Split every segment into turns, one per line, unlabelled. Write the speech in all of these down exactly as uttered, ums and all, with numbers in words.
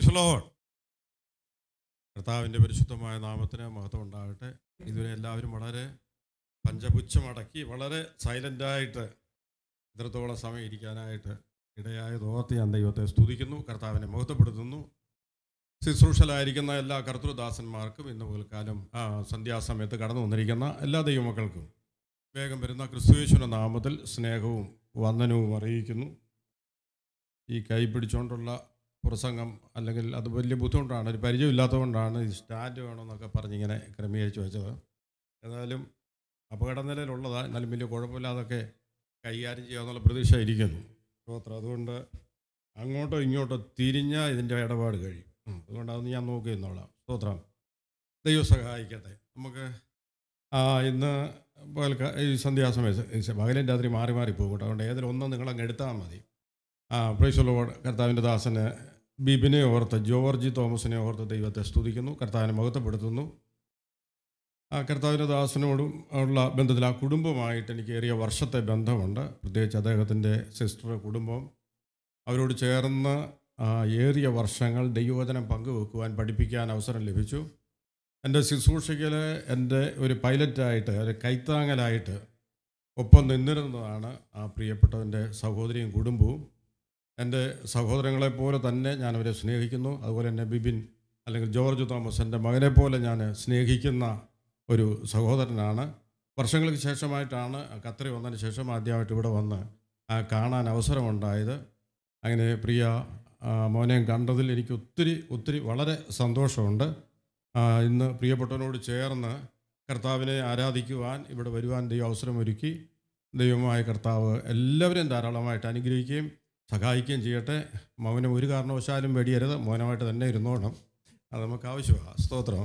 Praise Lord. കർത്താവിൻ്റെ പരിശുദ്ധമായ നാമത്തിന് മഹത്വം ഉണ്ടാകട്ടെ. ഇതുവരെ എല്ലാവരും വളരെ പഞ്ചപുച്ഛമടക്കി വളരെ സൈലൻ്റായിട്ട് ഇത്രത്തോളം സമയം ഇരിക്കാനായിട്ട് ഇടയായത് ഓർത്ത് ഞാൻ ദൈവത്തെ സ്തുതിക്കുന്നു, കർത്താവിനെ മഹത്വപ്പെടുത്തുന്നു. ശുശ്രൂഷയിലായിരിക്കുന്ന എല്ലാ കർത്തൃദാസന്മാർക്കും ഇന്ന് മുതൽക്കാലം സന്ധ്യാസമയത്ത് കടന്നു വന്നിരിക്കുന്ന എല്ലാ ദൈവമക്കൾക്കും വേഗം വരുന്ന ക്രിസ്തുയേശുവിൻ്റെ നാമത്തിൽ സ്നേഹവും വന്ദനവും അറിയിക്കുന്നു. ഈ കൈ പിടിച്ചുകൊണ്ടുള്ള പ്രസംഗം അല്ലെങ്കിൽ അത് വലിയ ബുദ്ധിമുട്ടാണ്, ഒരു പരിചയമില്ലാത്തതുകൊണ്ടാണ് ഈ സ്റ്റാൻഡ് വേണമെന്നൊക്കെ പറഞ്ഞിങ്ങനെ ക്രമീകരിച്ച് വെച്ചത്. ഏതായാലും അപകടനിലയിലുള്ളതാണ്, എന്നാലും വലിയ കുഴപ്പമില്ലാതൊക്കെ കൈകാര്യം ചെയ്യാമെന്നുള്ള പ്രതീക്ഷ ഇരിക്കുന്നു. സ്തോത്രം. അതുകൊണ്ട് അങ്ങോട്ടോ ഇങ്ങോട്ടോ തിരിഞ്ഞാൽ ഇതിൻ്റെ ഇടപാട് കഴിയും. അതുകൊണ്ട് അതൊന്ന് ഞാൻ നോക്കി നിന്നോളാം. സ്തോത്രം. ദൈവം സഹായിക്കട്ടെ. നമുക്ക് ഇന്ന് പകൽക്ക ഈ സന്ധ്യാസമയത്ത് പകലും രാത്രി മാറി മാറി പോകും കേട്ടോ. അതുകൊണ്ട് ഏതെങ്കിലും ഒന്നും നിങ്ങളങ്ങ് എടുത്താൽ മതി. ആ പ്രൈസ് ലോർഡ്. കർത്താവിൻ്റെ ദാസന് ബിബിനെ ഓർത്ത്, ജോർജി തോമസിനെ ഓർത്ത് ദൈവത്തെ സ്തുതിക്കുന്നു, കർത്താവിനെ മഹത്വപ്പെടുത്തുന്നു. ആ കർത്താവിൻ്റെ ദാസനോടും ഉള്ള ബന്ധത്തിൽ ആ കുടുംബമായിട്ട് എനിക്ക് ഏറിയ വർഷത്തെ ബന്ധമുണ്ട്. പ്രത്യേകിച്ച് അദ്ദേഹത്തിൻ്റെ സിസ്റ്റർ കുടുംബം, അവരോട് ചേർന്ന് ഏറിയ വർഷങ്ങൾ ദൈവവചനം പങ്കുവെക്കുവാൻ, പഠിപ്പിക്കാൻ അവസരം ലഭിച്ചു. എൻ്റെ ശുശ്രൂഷയ്ക്കൽ എൻ്റെ ഒരു പൈലറ്റായിട്ട്, ഒരു കൈത്താങ്ങലായിട്ട് ഒപ്പം നിന്നിരുന്നതാണ് ആ പ്രിയപ്പെട്ടവൻ്റെ സഹോദരിയും കുടുംബവും. എൻ്റെ സഹോദരങ്ങളെപ്പോലെ തന്നെ ഞാനവരെ സ്നേഹിക്കുന്നു. അതുപോലെ തന്നെ ബിബിൻ അല്ലെങ്കിൽ ജോർജ് തോമസ് എൻ്റെ മകനെപ്പോലെ ഞാൻ സ്നേഹിക്കുന്ന ഒരു സഹോദരനാണ്. വർഷങ്ങൾക്ക് ശേഷമായിട്ടാണ് ഖത്തറിൽ വന്നതിന് ശേഷം ആദ്യമായിട്ട് ഇവിടെ വന്ന് കാണാൻ അവസരമുണ്ടായത്. അങ്ങനെ പ്രിയ മോനെയും കണ്ടതിൽ എനിക്ക് ഒത്തിരി ഒത്തിരി വളരെ സന്തോഷമുണ്ട്. ഇന്ന് പ്രിയപ്പെട്ടവനോട് ചേർന്ന് കർത്താവിനെ ആരാധിക്കുവാൻ ഇവിടെ വരുവാൻ ദൈവം അവസരമൊരുക്കി. ദൈവമായ കർത്താവ് എല്ലാവരെയും ധാരാളമായിട്ട് അനുഗ്രഹിക്കുകയും സഹായിക്കുകയും ചെയ്യട്ടെ. മൗനം ഒരു കാരണവശാലും വെടിയരുത്, മൗനമായിട്ട് തന്നെ ഇരുന്നോണം, അത് നമുക്ക് ആവശ്യമാണ്. സ്തോത്രം.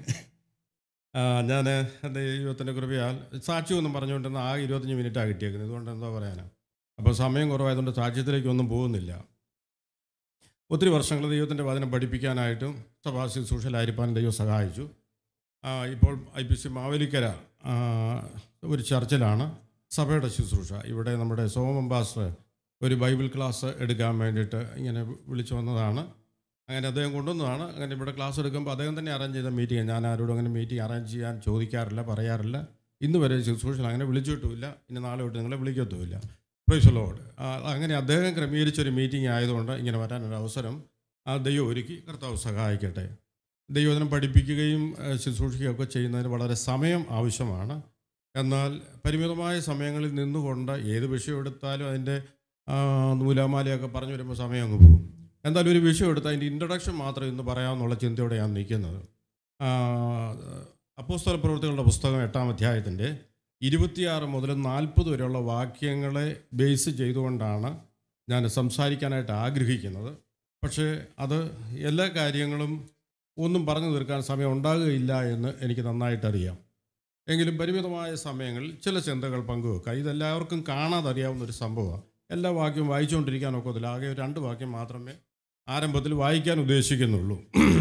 ഞാൻ എൻ്റെ ദൈവത്തിൻ്റെ കൃപയാൽ സാക്ഷ്യമൊന്നും പറഞ്ഞുകൊണ്ടിരുന്ന ആ ഇരുപത്തഞ്ച് മിനിറ്റാണ് കിട്ടിയേക്കുന്നത്. ഇതുകൊണ്ട് എന്താ പറയാനാണ്, അപ്പോൾ സമയം കുറവായതുകൊണ്ട് സാക്ഷ്യത്തിലേക്കൊന്നും പോകുന്നില്ല. ഒത്തിരി വർഷങ്ങൾ ദൈവത്തിൻ്റെ വചനം പഠിപ്പിക്കാനായിട്ടും സഭാ ശുശ്രൂഷയിലായിരിക്കാൻ ദൈവം സഹായിച്ചു. ഇപ്പോൾ ഐ പി സി മാവേലിക്കര ഒരു ചർച്ചിലാണ് സഭയുടെ ശുശ്രൂഷ. ഇവിടെ നമ്മുടെ സോമം പാസ്റ്റർ ഒരു ബൈബിൾ ക്ലാസ് എടുക്കാൻ വേണ്ടിയിട്ട് ഇങ്ങനെ വിളിച്ചു വന്നതാണ്. അങ്ങനെ അദ്ദേഹം കൊണ്ടുവന്നതാണ്. അങ്ങനെ ഇവിടെ ക്ലാസ് എടുക്കുമ്പോൾ അദ്ദേഹം തന്നെ അറേഞ്ച് ചെയ്ത മീറ്റിംഗ്. ഞാൻ ആരോടും അങ്ങനെ മീറ്റിംഗ് അറേഞ്ച് ചെയ്യാൻ ചോദിക്കാറില്ല, പറയാറില്ല. ഇന്ന് വരെ ശുശ്രൂഷയിൽ അങ്ങനെ വിളിച്ചിട്ടുമില്ല, ഇനി നാളെ തൊട്ട് നിങ്ങളെ വിളിക്കത്തുമില്ല. Praise Lord. അങ്ങനെ അദ്ദേഹം ക്രമീകരിച്ചൊരു മീറ്റിംഗ് ആയതുകൊണ്ട് ഇങ്ങനെ വരാനൊരു അവസരം ആ ദൈവം ഒരുക്കി. കർത്താവ് സഹായിക്കട്ടെ. ദൈവവചനം പഠിപ്പിക്കുകയും ശുശ്രൂഷിക്കുകയൊക്കെ ചെയ്യുന്നതിന് വളരെ സമയം ആവശ്യമാണ്. എന്നാൽ പരിമിതമായ സമയങ്ങളിൽ നിന്നുകൊണ്ട് ഏത് വിഷയം എടുത്താലും അതിൻ്റെ നൂലാമാലയൊക്കെ പറഞ്ഞു വരുമ്പോൾ സമയം അങ്ങ് പോകും. എന്തായാലും ഒരു വിഷയം എടുത്താൽ അതിൻ്റെ ഇൻട്രൊഡക്ഷൻ മാത്രം ഇന്ന് പറയാമെന്നുള്ള ചിന്തയോടെയാണ് നിൽക്കുന്നത്. അപ്പോസ്തല പ്രവൃത്തികളുടെ പുസ്തകം എട്ടാം അധ്യായത്തിൻ്റെ ഇരുപത്തിയാറ് മുതൽ നാൽപ്പത് വരെയുള്ള വാക്യങ്ങളെ ബേസ് ചെയ്തുകൊണ്ടാണ് ഞാൻ സംസാരിക്കാനായിട്ട് ആഗ്രഹിക്കുന്നത്. പക്ഷേ അത് എല്ലാ കാര്യങ്ങളും ഒന്നും പറഞ്ഞു തീർക്കാൻ സമയം ഉണ്ടാകുകയില്ല എന്ന് എനിക്ക് നന്നായിട്ടറിയാം. എങ്കിലും പരിമിതമായ സമയങ്ങളിൽ ചില ചിന്തകൾ പങ്കുവെക്കുക. ഇതെല്ലാവർക്കും കാണാതെ അറിയാവുന്നൊരു സംഭവമാണ്. എല്ലാ വാക്യവും വായിച്ചുകൊണ്ടിരിക്കാനൊക്കെ അതിൽ ആകെ രണ്ട് വാക്യം മാത്രമേ ആരംഭത്തിൽ വായിക്കാൻ ഉദ്ദേശിക്കുന്നുള്ളൂ.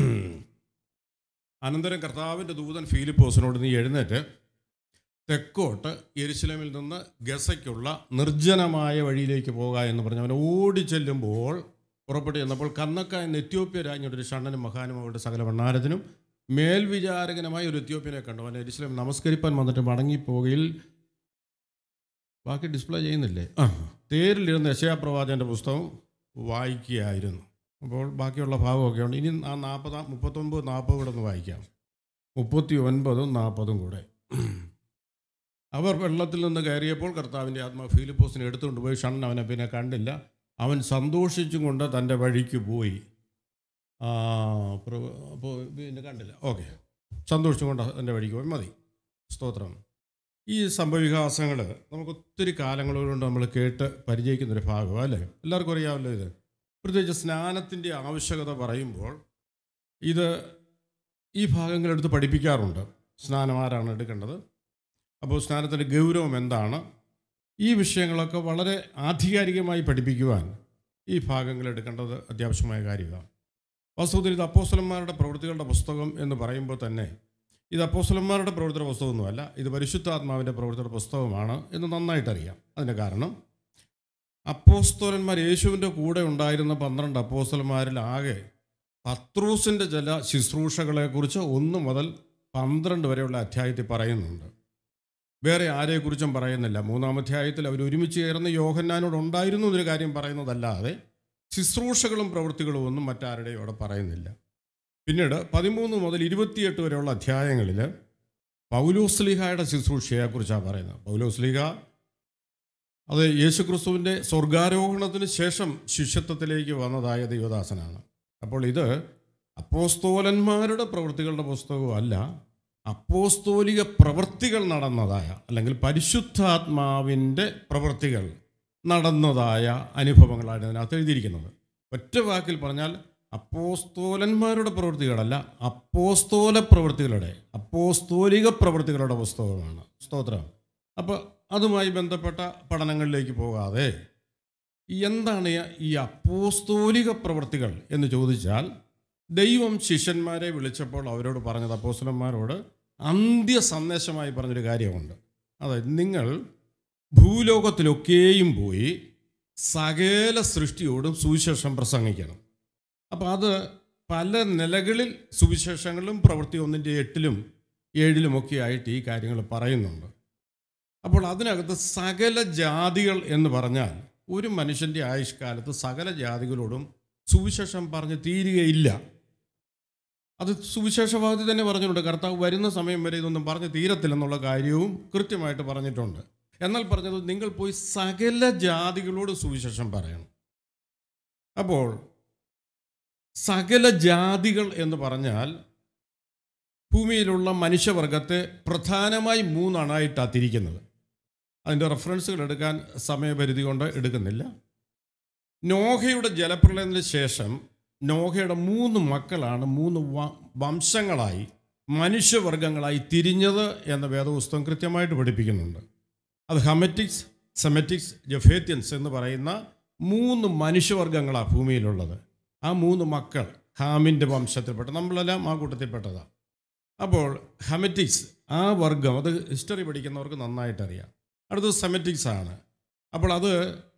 അനന്തരം കർത്താവിൻ്റെ ദൂതൻ ഫിലിപ്പോസിനോട് നീ എഴുന്നേറ്റ് തെക്കോട്ട് യെരുശലേമിൽ നിന്ന് ഗസയ്ക്കുള്ള നിർജ്ജനമായ വഴിയിലേക്ക് പോകുക എന്ന് പറഞ്ഞ് അവനെ ഓടിച്ചെല്ലുമ്പോൾ പുറപ്പെട്ട് ചെന്നപ്പോൾ കന്നക്ക എന്ന എത്യോപ്യ രാജ്ഞിയുടെ ഒരു ഷണ്ണനും മഹാനും അവരുടെ സകല ഭണ്ഡാരത്തിനും മേൽവിചാരകനുമായ ഒരു എത്യോപ്യനെ കണ്ടു. അവൻ യെരുശലേം നമസ്കരിപ്പാൻ വന്നിട്ട് മടങ്ങിപ്പോകയിൽ ബാക്കി ഡിസ്പ്ലേ ചെയ്യുന്നില്ലേ, ആ തേരിലിരുന്ന യെശയ്യാ പ്രവാചകൻ്റെ പുസ്തകം വായിക്കുകയായിരുന്നു. അപ്പോൾ ബാക്കിയുള്ള ഭാഗമൊക്കെ ഉണ്ട്. ഇനി ആ നാൽപ്പതാം മുപ്പത്തൊമ്പത് നാൽപ്പത് കൂടെ ഒന്ന് വായിക്കാം. മുപ്പത്തി ഒൻപതും നാൽപ്പതും കൂടെ. അവർ വെള്ളത്തിൽ നിന്ന് കയറിയപ്പോൾ കർത്താവിൻ്റെ ആത്മാവ് ഫിലിപ്പോസിനെ എടുത്തുകൊണ്ട് പോയി. ഷണ്ണൻ അവനെ പിന്നെ കണ്ടില്ല. അവൻ സന്തോഷിച്ചും കൊണ്ട് തൻ്റെ വഴിക്ക് പോയി. അപ്പോൾ പിന്നെ കണ്ടില്ല, ഓക്കെ, സന്തോഷിച്ചും കൊണ്ട് എൻ്റെ വഴിക്ക് പോയി, മതി. സ്തോത്രം. ഈ സംഭവവികാസങ്ങൾ നമുക്ക് ഒത്തിരി കാലങ്ങളുകൊണ്ട് നമ്മൾ കേട്ട് പരിചയിക്കുന്നൊരു ഭാഗമാണ് അല്ലേ? എല്ലാവർക്കും അറിയാമല്ലോ ഇത്. പ്രത്യേകിച്ച് സ്നാനത്തിൻ്റെ ആവശ്യകത പറയുമ്പോൾ ഇത് ഈ ഭാഗങ്ങളെടുത്ത് പഠിപ്പിക്കാറുണ്ട്. സ്നാനം ആരാണ് എടുക്കേണ്ടത്, അപ്പോൾ സ്നാനത്തിൻ്റെ ഗൗരവം എന്താണ്, ഈ വിഷയങ്ങളൊക്കെ വളരെ ആധികാരികമായി പഠിപ്പിക്കുവാൻ ഈ ഭാഗങ്ങൾ എടുക്കേണ്ടത് അത്യാവശ്യമായ കാര്യമാണ്. വാസ്തവത്തിൽ ഇത് അപ്പോസ്തലന്മാരുടെ പ്രവൃത്തികളുടെ പുസ്തകം എന്ന് പറയുമ്പോൾ തന്നെ ഇത് അപ്പോസ്തലന്മാരുടെ പ്രവൃത്തിയുടെ പുസ്തകമൊന്നുമല്ല, ഇത് പരിശുദ്ധാത്മാവിൻ്റെ പ്രവൃത്തിയുടെ പുസ്തകമാണ് എന്ന് നന്നായിട്ടറിയാം. അതിൻ്റെ കാരണം അപ്പോസ്തലന്മാർ, യേശുവിൻ്റെ കൂടെ ഉണ്ടായിരുന്ന പന്ത്രണ്ട് അപ്പോസ്തലന്മാരിൽ ആകെ പത്രൂസിൻ്റെ ചില ശുശ്രൂഷകളെക്കുറിച്ച് ഒന്ന് മുതൽ പന്ത്രണ്ട് വരെയുള്ള അധ്യായത്തിൽ പറയുന്നുണ്ട്. വേറെ ആരെക്കുറിച്ചും പറയുന്നില്ല. മൂന്നാം അധ്യായത്തിൽ അവർ ഒരുമിച്ച് ചേർന്ന് യോഹന്നാനോട് ഉണ്ടായിരുന്നു എന്നൊരു കാര്യം പറയുന്നതല്ലാതെ ശുശ്രൂഷകളും പ്രവൃത്തികളും ഒന്നും മറ്റാരുടെയും അവിടെ പറയുന്നില്ല. പിന്നീട് പതിമൂന്ന് മുതൽ ഇരുപത്തിയെട്ട് വരെയുള്ള അധ്യായങ്ങളിൽ പൗലോസ്ലീഹായുടെ ശുശ്രൂഷയെക്കുറിച്ചാണ് പറയുന്നത്. പൗലോസ്ലീഹ അത് യേശുക്രിസ്തുവിൻ്റെ സ്വർഗാരോഹണത്തിന് ശേഷം ശിഷ്യത്വത്തിലേക്ക് വന്നതായ ദൈവദാസനാണ്. അപ്പോൾ ഇത് അപ്പോസ്തോലന്മാരുടെ പ്രവൃത്തികളുടെ പുസ്തകമല്ല, അപ്പോസ്തോലിക പ്രവൃത്തികൾ നടന്നതായ അല്ലെങ്കിൽ പരിശുദ്ധാത്മാവിൻ്റെ പ്രവൃത്തികൾ നടന്നതായ അനുഭവങ്ങളാണ് ഇതിനകത്ത് എഴുതിയിരിക്കുന്നത്. ഒറ്റ വാക്കിൽ പറഞ്ഞാൽ അപ്പോസ്തോലന്മാരുടെ പ്രവൃത്തികളല്ല, അപ്പോസ്തോല പ്രവൃത്തികളുടെ അപ്പോസ്തോലിക പ്രവൃത്തികളുടെ പുസ്തകമാണ്. സ്തോത്രം. അപ്പോൾ അതുമായി ബന്ധപ്പെട്ട പഠനങ്ങളിലേക്ക് പോകാതെ എന്താണ് ഈ അപ്പോസ്തോലിക പ്രവൃത്തികൾ എന്ന് ചോദിച്ചാൽ, ദൈവം ശിഷ്യന്മാരെ വിളിച്ചപ്പോൾ അവരോട് പറഞ്ഞത്, അപ്പോസ്തലന്മാരോട് അന്ത്യ സന്ദേശമായി പറഞ്ഞൊരു കാര്യമുണ്ട്. അതായത് നിങ്ങൾ ഭൂലോകത്തിലൊക്കെയും പോയി സകല സൃഷ്ടിയോടും സുവിശേഷം പ്രസംഗിക്കണം. അപ്പോൾ അത് പല നിലകളിൽ സുവിശേഷങ്ങളിലും പ്രവൃത്തി ഒന്നിൻ്റെ എട്ടിലും ഏഴിലുമൊക്കെ ആയിട്ട് ഈ കാര്യങ്ങൾ പറയുന്നുണ്ട്. അപ്പോൾ അതിനകത്ത് സകല ജാതികൾ എന്ന് പറഞ്ഞാൽ ഒരു മനുഷ്യൻ്റെ ആയുഷ്കാലത്ത് സകല ജാതികളോടും സുവിശേഷം പറഞ്ഞ് തീരുകയില്ല. അത് സുവിശേഷവാദി തന്നെ പറഞ്ഞിട്ടുണ്ട്. കർത്താവ് വരുന്ന സമയം വരെ ഇതൊന്നും പറഞ്ഞ് തീരത്തില്ലെന്നുള്ള കാര്യവും കൃത്യമായിട്ട് പറഞ്ഞിട്ടുണ്ട്. എന്നാൽ പറഞ്ഞത് നിങ്ങൾ പോയി സകല ജാതികളോട് സുവിശേഷം പറയണം. അപ്പോൾ സകല ജാതികൾ എന്ന് പറഞ്ഞാൽ ഭൂമിയിലുള്ള മനുഷ്യവർഗത്തെ പ്രധാനമായി മൂന്നാണായിട്ടാണ് തിരിക്കുന്നത്. അതിൻ്റെ റെഫറൻസുകൾ എടുക്കാൻ സമയപരിധി കൊണ്ട് എടുക്കുന്നില്ല. നോഹയുടെ ജലപ്രളയത്തിന് ശേഷം നോഹയുടെ മൂന്ന് മക്കളാണ് മൂന്ന് വംശങ്ങളായി മനുഷ്യവർഗങ്ങളായി തിരിഞ്ഞത് എന്ന വേദപുസ്തകം കൃത്യമായിട്ട് പഠിപ്പിക്കുന്നുണ്ട്. അത് ഹമറ്റിക്സ്, സെമറ്റിക്സ്, ജഫേത്യൻസ് എന്ന് പറയുന്ന മൂന്ന് മനുഷ്യവർഗങ്ങളാണ് ഭൂമിയിലുള്ളത്. ആ മൂന്ന് മക്കൾ ഹാമിൻ്റെ വംശത്തിൽപ്പെട്ട, നമ്മളെല്ലാം ആ കൂട്ടത്തിൽപ്പെട്ടതാണ്. അപ്പോൾ ഹമറ്റിക്സ് ആ വർഗം, അത് ഹിസ്റ്ററി പഠിക്കുന്നവർക്ക് നന്നായിട്ടറിയാം. അടുത്തത് സെമറ്റിക്സ് ആണ്. അപ്പോൾ അത്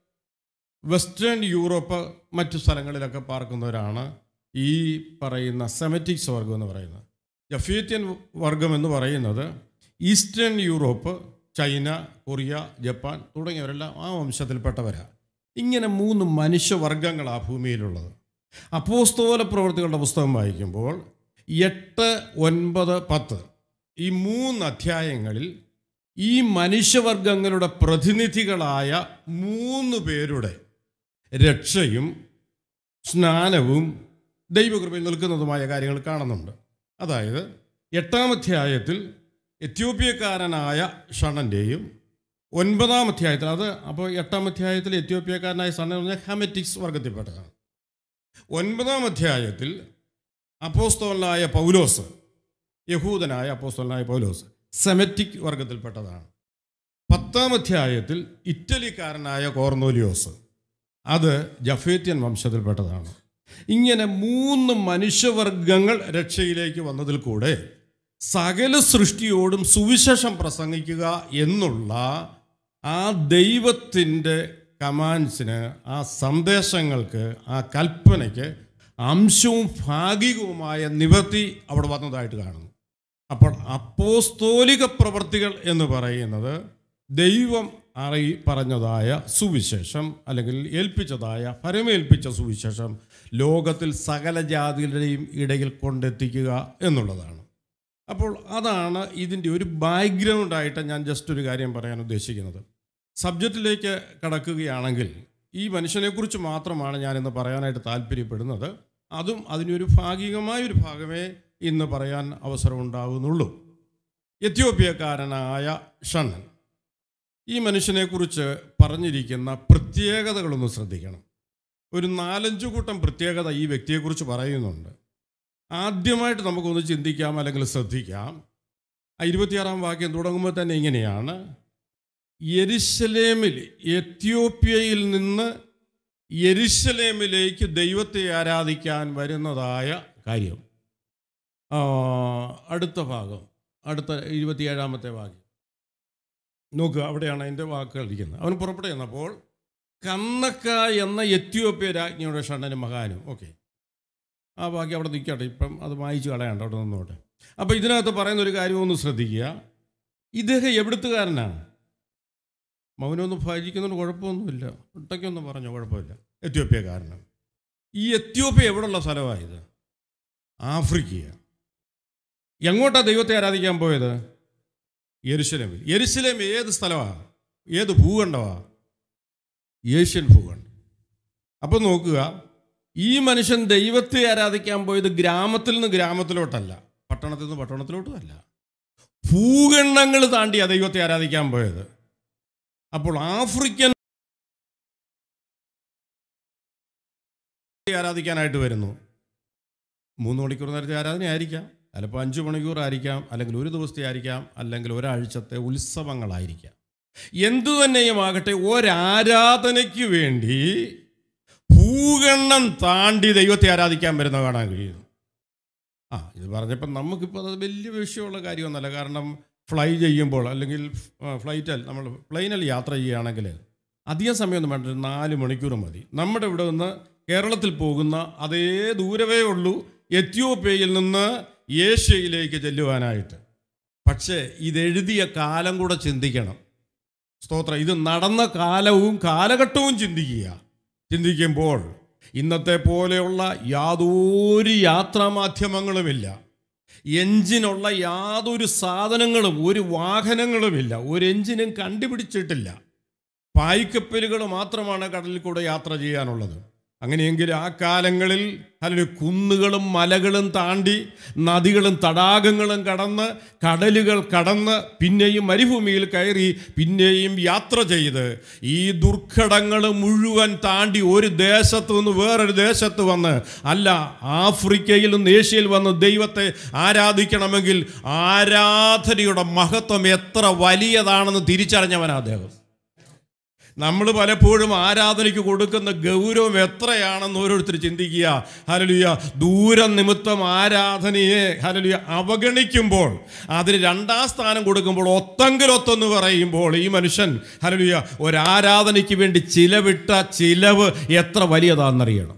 വെസ്റ്റേൺ യൂറോപ്പ് മറ്റു സ്ഥലങ്ങളിലൊക്കെ പാർക്കുന്നവരാണ് ഈ പറയുന്ന സെമറ്റിക്സ് വർഗം എന്ന് പറയുന്നത്. ജഫേത്യൻ വർഗം എന്ന് പറയുന്നത് eastern Europe, China, Korea, Japan തുടങ്ങിയവരെല്ലാം ആ വംശത്തിൽപ്പെട്ടവരാണ്. ഇങ്ങനെ മൂന്ന് മനുഷ്യവർഗങ്ങളാണ് ഭൂമിയിലുള്ളത്. അപ്പോസ്തോല പ്രവൃത്തികളുടെ പുസ്തകം വായിക്കുമ്പോൾ എട്ട്, ഒൻപത്, പത്ത് ഈ മൂന്ന് അധ്യായങ്ങളിൽ ഈ മനുഷ്യവർഗങ്ങളുടെ പ്രതിനിധികളായ മൂന്ന് പേരുടെ രക്ഷയും സ്നാനവും ദൈവകൃപയിൽ നിൽക്കുന്നതുമായ കാര്യങ്ങൾ കാണുന്നുണ്ട്. അതായത് എട്ടാം അധ്യായത്തിൽ എത്യോപ്യക്കാരനായ ഷണ്ണൻ്റെയും ഒൻപതാം അധ്യായത്തിൽ, അത് അപ്പോൾ എട്ടാം അധ്യായത്തിൽ എത്യോപ്യക്കാരനായ ഷണ്ണൻ എന്ന് പറഞ്ഞാൽ ഹമറ്റിക്സ് വർഗത്തിൽപ്പെട്ടതാണ്. ഒൻപതാം അധ്യായത്തിൽ അപ്പോസ്തലനായ പൗലോസ്, യഹൂദനായ അപ്പോസ്തലനായ പൗലോസ് സെമറ്റിക് വർഗത്തിൽപ്പെട്ടതാണ്. പത്താം അധ്യായത്തിൽ ഇറ്റലിക്കാരനായ കോർന്നോലിയോസ്, അത് ജഫേത്യൻ വംശത്തിൽപ്പെട്ടതാണ്. ഇങ്ങനെ മൂന്ന് മനുഷ്യവർഗങ്ങൾ രക്ഷയിലേക്ക് വന്നതിൽ കൂടെ സകല സൃഷ്ടിയോടും സുവിശേഷം പ്രസംഗിക്കുക എന്നുള്ള ആ ദൈവത്തിൻ്റെ കമാൻഡ്സിന്, ആ സന്ദേശങ്ങൾക്ക്, ആ കൽപ്പനയ്ക്ക് അംശവും ഭാഗികവുമായ നിവർത്തി അവിടെ വന്നതായിട്ട് കാണുന്നു. അപ്പോൾ അപ്പോസ്തോലിക പ്രവൃത്തികൾ എന്ന് പറയുന്നത് ദൈവം അറി പറഞ്ഞതായ സുവിശേഷം അല്ലെങ്കിൽ ഏൽപ്പിച്ചതായ പരമേൽപ്പിച്ച സുവിശേഷം ലോകത്തിൽ സകല ജാതികളുടെയും ഇടയിൽ കൊണ്ടെത്തിക്കുക എന്നുള്ളതാണ്. അപ്പോൾ അതാണ് ഇതിൻ്റെ ഒരു ബാക്ക്ഗ്രൗണ്ടായിട്ട് ഞാൻ ജസ്റ്റ് ഒരു കാര്യം പറയാൻ ഉദ്ദേശിക്കുന്നത്. സബ്ജക്റ്റിലേക്ക് കടക്കുകയാണെങ്കിൽ ഈ മനുഷ്യനെക്കുറിച്ച് മാത്രമാണ് ഞാനിന്ന് പറയാനായിട്ട് താല്പര്യപ്പെടുന്നത്. അതും അതിനൊരു ഭാഗികമായൊരു ഭാഗമേ ഇന്ന് പറയാൻ അവസരമുണ്ടാകുന്നുള്ളൂ. എത്യോപ്യക്കാരനായ ഷണ്ണൻ, ഈ മനുഷ്യനെക്കുറിച്ച് പറഞ്ഞിരിക്കുന്ന പ്രത്യേകതകളൊന്ന് ശ്രദ്ധിക്കണം. ഒരു നാലഞ്ചു കൂട്ടം പ്രത്യേകത ഈ വ്യക്തിയെക്കുറിച്ച് പറയുന്നുണ്ട്. ആദ്യമായിട്ട് നമുക്കൊന്ന് ചിന്തിക്കാം അല്ലെങ്കിൽ ശ്രദ്ധിക്കാം. ഇരുപത്തിയാറാം വാക്യം തുടങ്ങുമ്പോൾ തന്നെ ഇങ്ങനെയാണ്: യെരുശലേമിൽ, എത്യോപ്യയിൽ നിന്ന് യെരുശലേമിലേക്ക് ദൈവത്തെ ആരാധിക്കാൻ വരുന്നതായ കാര്യം. അടുത്ത ഭാഗം, അടുത്ത ഇരുപത്തിയേഴാമത്തെ വാക്യം നോക്കുക. അവിടെയാണ് അതിൻ്റെ വാക്കുകൾ ഇരിക്കുന്നത്. അവൻ പുറപ്പെട്ടു ചെന്നപ്പോൾ കന്നക്ക എന്ന എത്യോപ്യ രാജ്ഞിയുടെ ഷണ്ണനും മഹാനും. ഓക്കെ, ആ ബാക്കി അവിടെ നിൽക്കട്ടെ, ഇപ്പം അത് വായിച്ച് കളയണ്ട, അവിടെ നിന്നോട്ടെ. അപ്പോൾ ഇതിനകത്ത് പറയുന്നൊരു കാര്യമൊന്ന് ശ്രദ്ധിക്കുക. ഇദ്ദേഹം എവിടുത്തുകാരനാണ്? മൗനമൊന്നും ഭജിക്കുന്നതുകൊണ്ട് കുഴപ്പമൊന്നുമില്ല, ഒട്ടയ്ക്കൊന്നും പറഞ്ഞോ കുഴപ്പമില്ല. എത്യോപ്യക്കാരനാണ്. ഈ എത്യോപ്യ എവിടെയുള്ള സ്ഥലമായത്? ആഫ്രിക്ക. എങ്ങോട്ടാണ് ദൈവത്തെ ആരാധിക്കാൻ പോയത്? യെരുശലേമിൽ. യെരുശലേം ഏത് സ്ഥലമാണ്? ഏത് ഭൂഖണ്ഡമാണ്? ഏഷ്യൻ ഭൂഖണ്ഡം. അപ്പം നോക്കുക, ഈ മനുഷ്യൻ ദൈവത്തെ ആരാധിക്കാൻ പോയത് ഗ്രാമത്തിൽ നിന്ന് ഗ്രാമത്തിലോട്ടല്ല, പട്ടണത്തിൽ നിന്ന് പട്ടണത്തിലോട്ടും അല്ല, ഭൂഖണ്ഡങ്ങൾ താണ്ടിയാണ് ദൈവത്തെ ആരാധിക്കാൻ പോയത്. അപ്പോൾ ആഫ്രിക്കൻ ആരാധിക്കാനായിട്ട് വരുന്നു. മൂന്ന് മണിക്കൂർ നേരത്തെ ആരാധന ആയിരിക്കാം, ചിലപ്പോൾ അഞ്ച് മണിക്കൂർ ആയിരിക്കാം, അല്ലെങ്കിൽ ഒരു ദിവസത്തെ ആയിരിക്കാം, അല്ലെങ്കിൽ ഒരാഴ്ചത്തെ ഉത്സവങ്ങളായിരിക്കാം. എന്തു തന്നെയുമാകട്ടെ, ഒരാരാധനയ്ക്ക് വേണ്ടി ഭൂഖണ്ഡം താണ്ടി ദൈവത്തെ ആരാധിക്കാൻ വരുന്ന കാണാൻ കഴിയുന്നു. ആ ഇത് പറഞ്ഞപ്പോൾ നമുക്കിപ്പോൾ അത് വലിയ വിഷയമുള്ള കാര്യമൊന്നുമല്ല. കാരണം ഫ്ലൈ ചെയ്യുമ്പോൾ, അല്ലെങ്കിൽ ഫ്ലൈറ്റിൽ നമ്മൾ പ്ലെയിനിൽ യാത്ര ചെയ്യുകയാണെങ്കിൽ അധികം സമയമൊന്നും വേണ്ട, നാല് മണിക്കൂർ മതി. നമ്മുടെ ഇവിടെ നിന്ന് കേരളത്തിൽ പോകുന്ന അതേ ദൂരവേ ഉള്ളൂ എത്യോപ്യയിൽ നിന്ന് ഏഷ്യയിലേക്ക് ചെല്ലുവാനായിട്ട്. പക്ഷേ ഇതെഴുതിയ കാലം കൂടെ ചിന്തിക്കണം. സ്തോത്രം. ഇത് നടന്ന കാലവും കാലഘട്ടവും ചിന്തിക്കുക. ചിന്തിക്കുമ്പോൾ ഇന്നത്തെ പോലെയുള്ള യാതൊരു യാത്രാമാധ്യമങ്ങളുമില്ല, എഞ്ചിനുള്ള യാതൊരു സാധനങ്ങളും ഒരു വാഹനങ്ങളുമില്ല, ഒരു എഞ്ചിനും കണ്ടുപിടിച്ചിട്ടില്ല. പായ്ക്കപ്പലുകൾ മാത്രമാണ് കടലിൽ കൂടെ യാത്ര ചെയ്യാനുള്ളത്. അങ്ങനെയെങ്കിൽ ആ കാലങ്ങളിൽ അതിന് കുന്നുകളും മലകളും താണ്ടി നദികളും തടാകങ്ങളും കടന്ന് കടലുകൾ കടന്ന് പിന്നെയും മരുഭൂമിയിൽ കയറി പിന്നെയും യാത്ര ചെയ്ത് ഈ ദുർഘടങ്ങൾ മുഴുവൻ താണ്ടി ഒരു ദേശത്തു നിന്ന് വേറൊരു ദേശത്ത് വന്ന്, അല്ല ആഫ്രിക്കയിൽ നിന്ന് ഏഷ്യയിൽ വന്ന് ദൈവത്തെ ആരാധിക്കണമെങ്കിൽ ആരാധനയുടെ മഹത്വം എത്ര വലിയതാണെന്ന് തിരിച്ചറിഞ്ഞവനാ അദ്ദേഹം. നമ്മൾ പലപ്പോഴും ആരാധനയ്ക്ക് കൊടുക്കുന്ന ഗൗരവം എത്രയാണെന്ന് ഓരോരുത്തർ ചിന്തിക്കുക. ഹല്ലേലൂയ. ദൂരം നിമിത്തം ആരാധനയെ ഹല്ലേലൂയ അവഗണിക്കുമ്പോൾ, അതിന് രണ്ടാം സ്ഥാനം കൊടുക്കുമ്പോൾ, ഒത്തെങ്കിലൊത്തെന്ന് പറയുമ്പോൾ ഈ മനുഷ്യൻ ഹല്ലേലൂയ ഒരാരാധനയ്ക്ക് വേണ്ടി ചിലവിട്ട ചിലവ് എത്ര വലിയതാണെന്നറിയണം.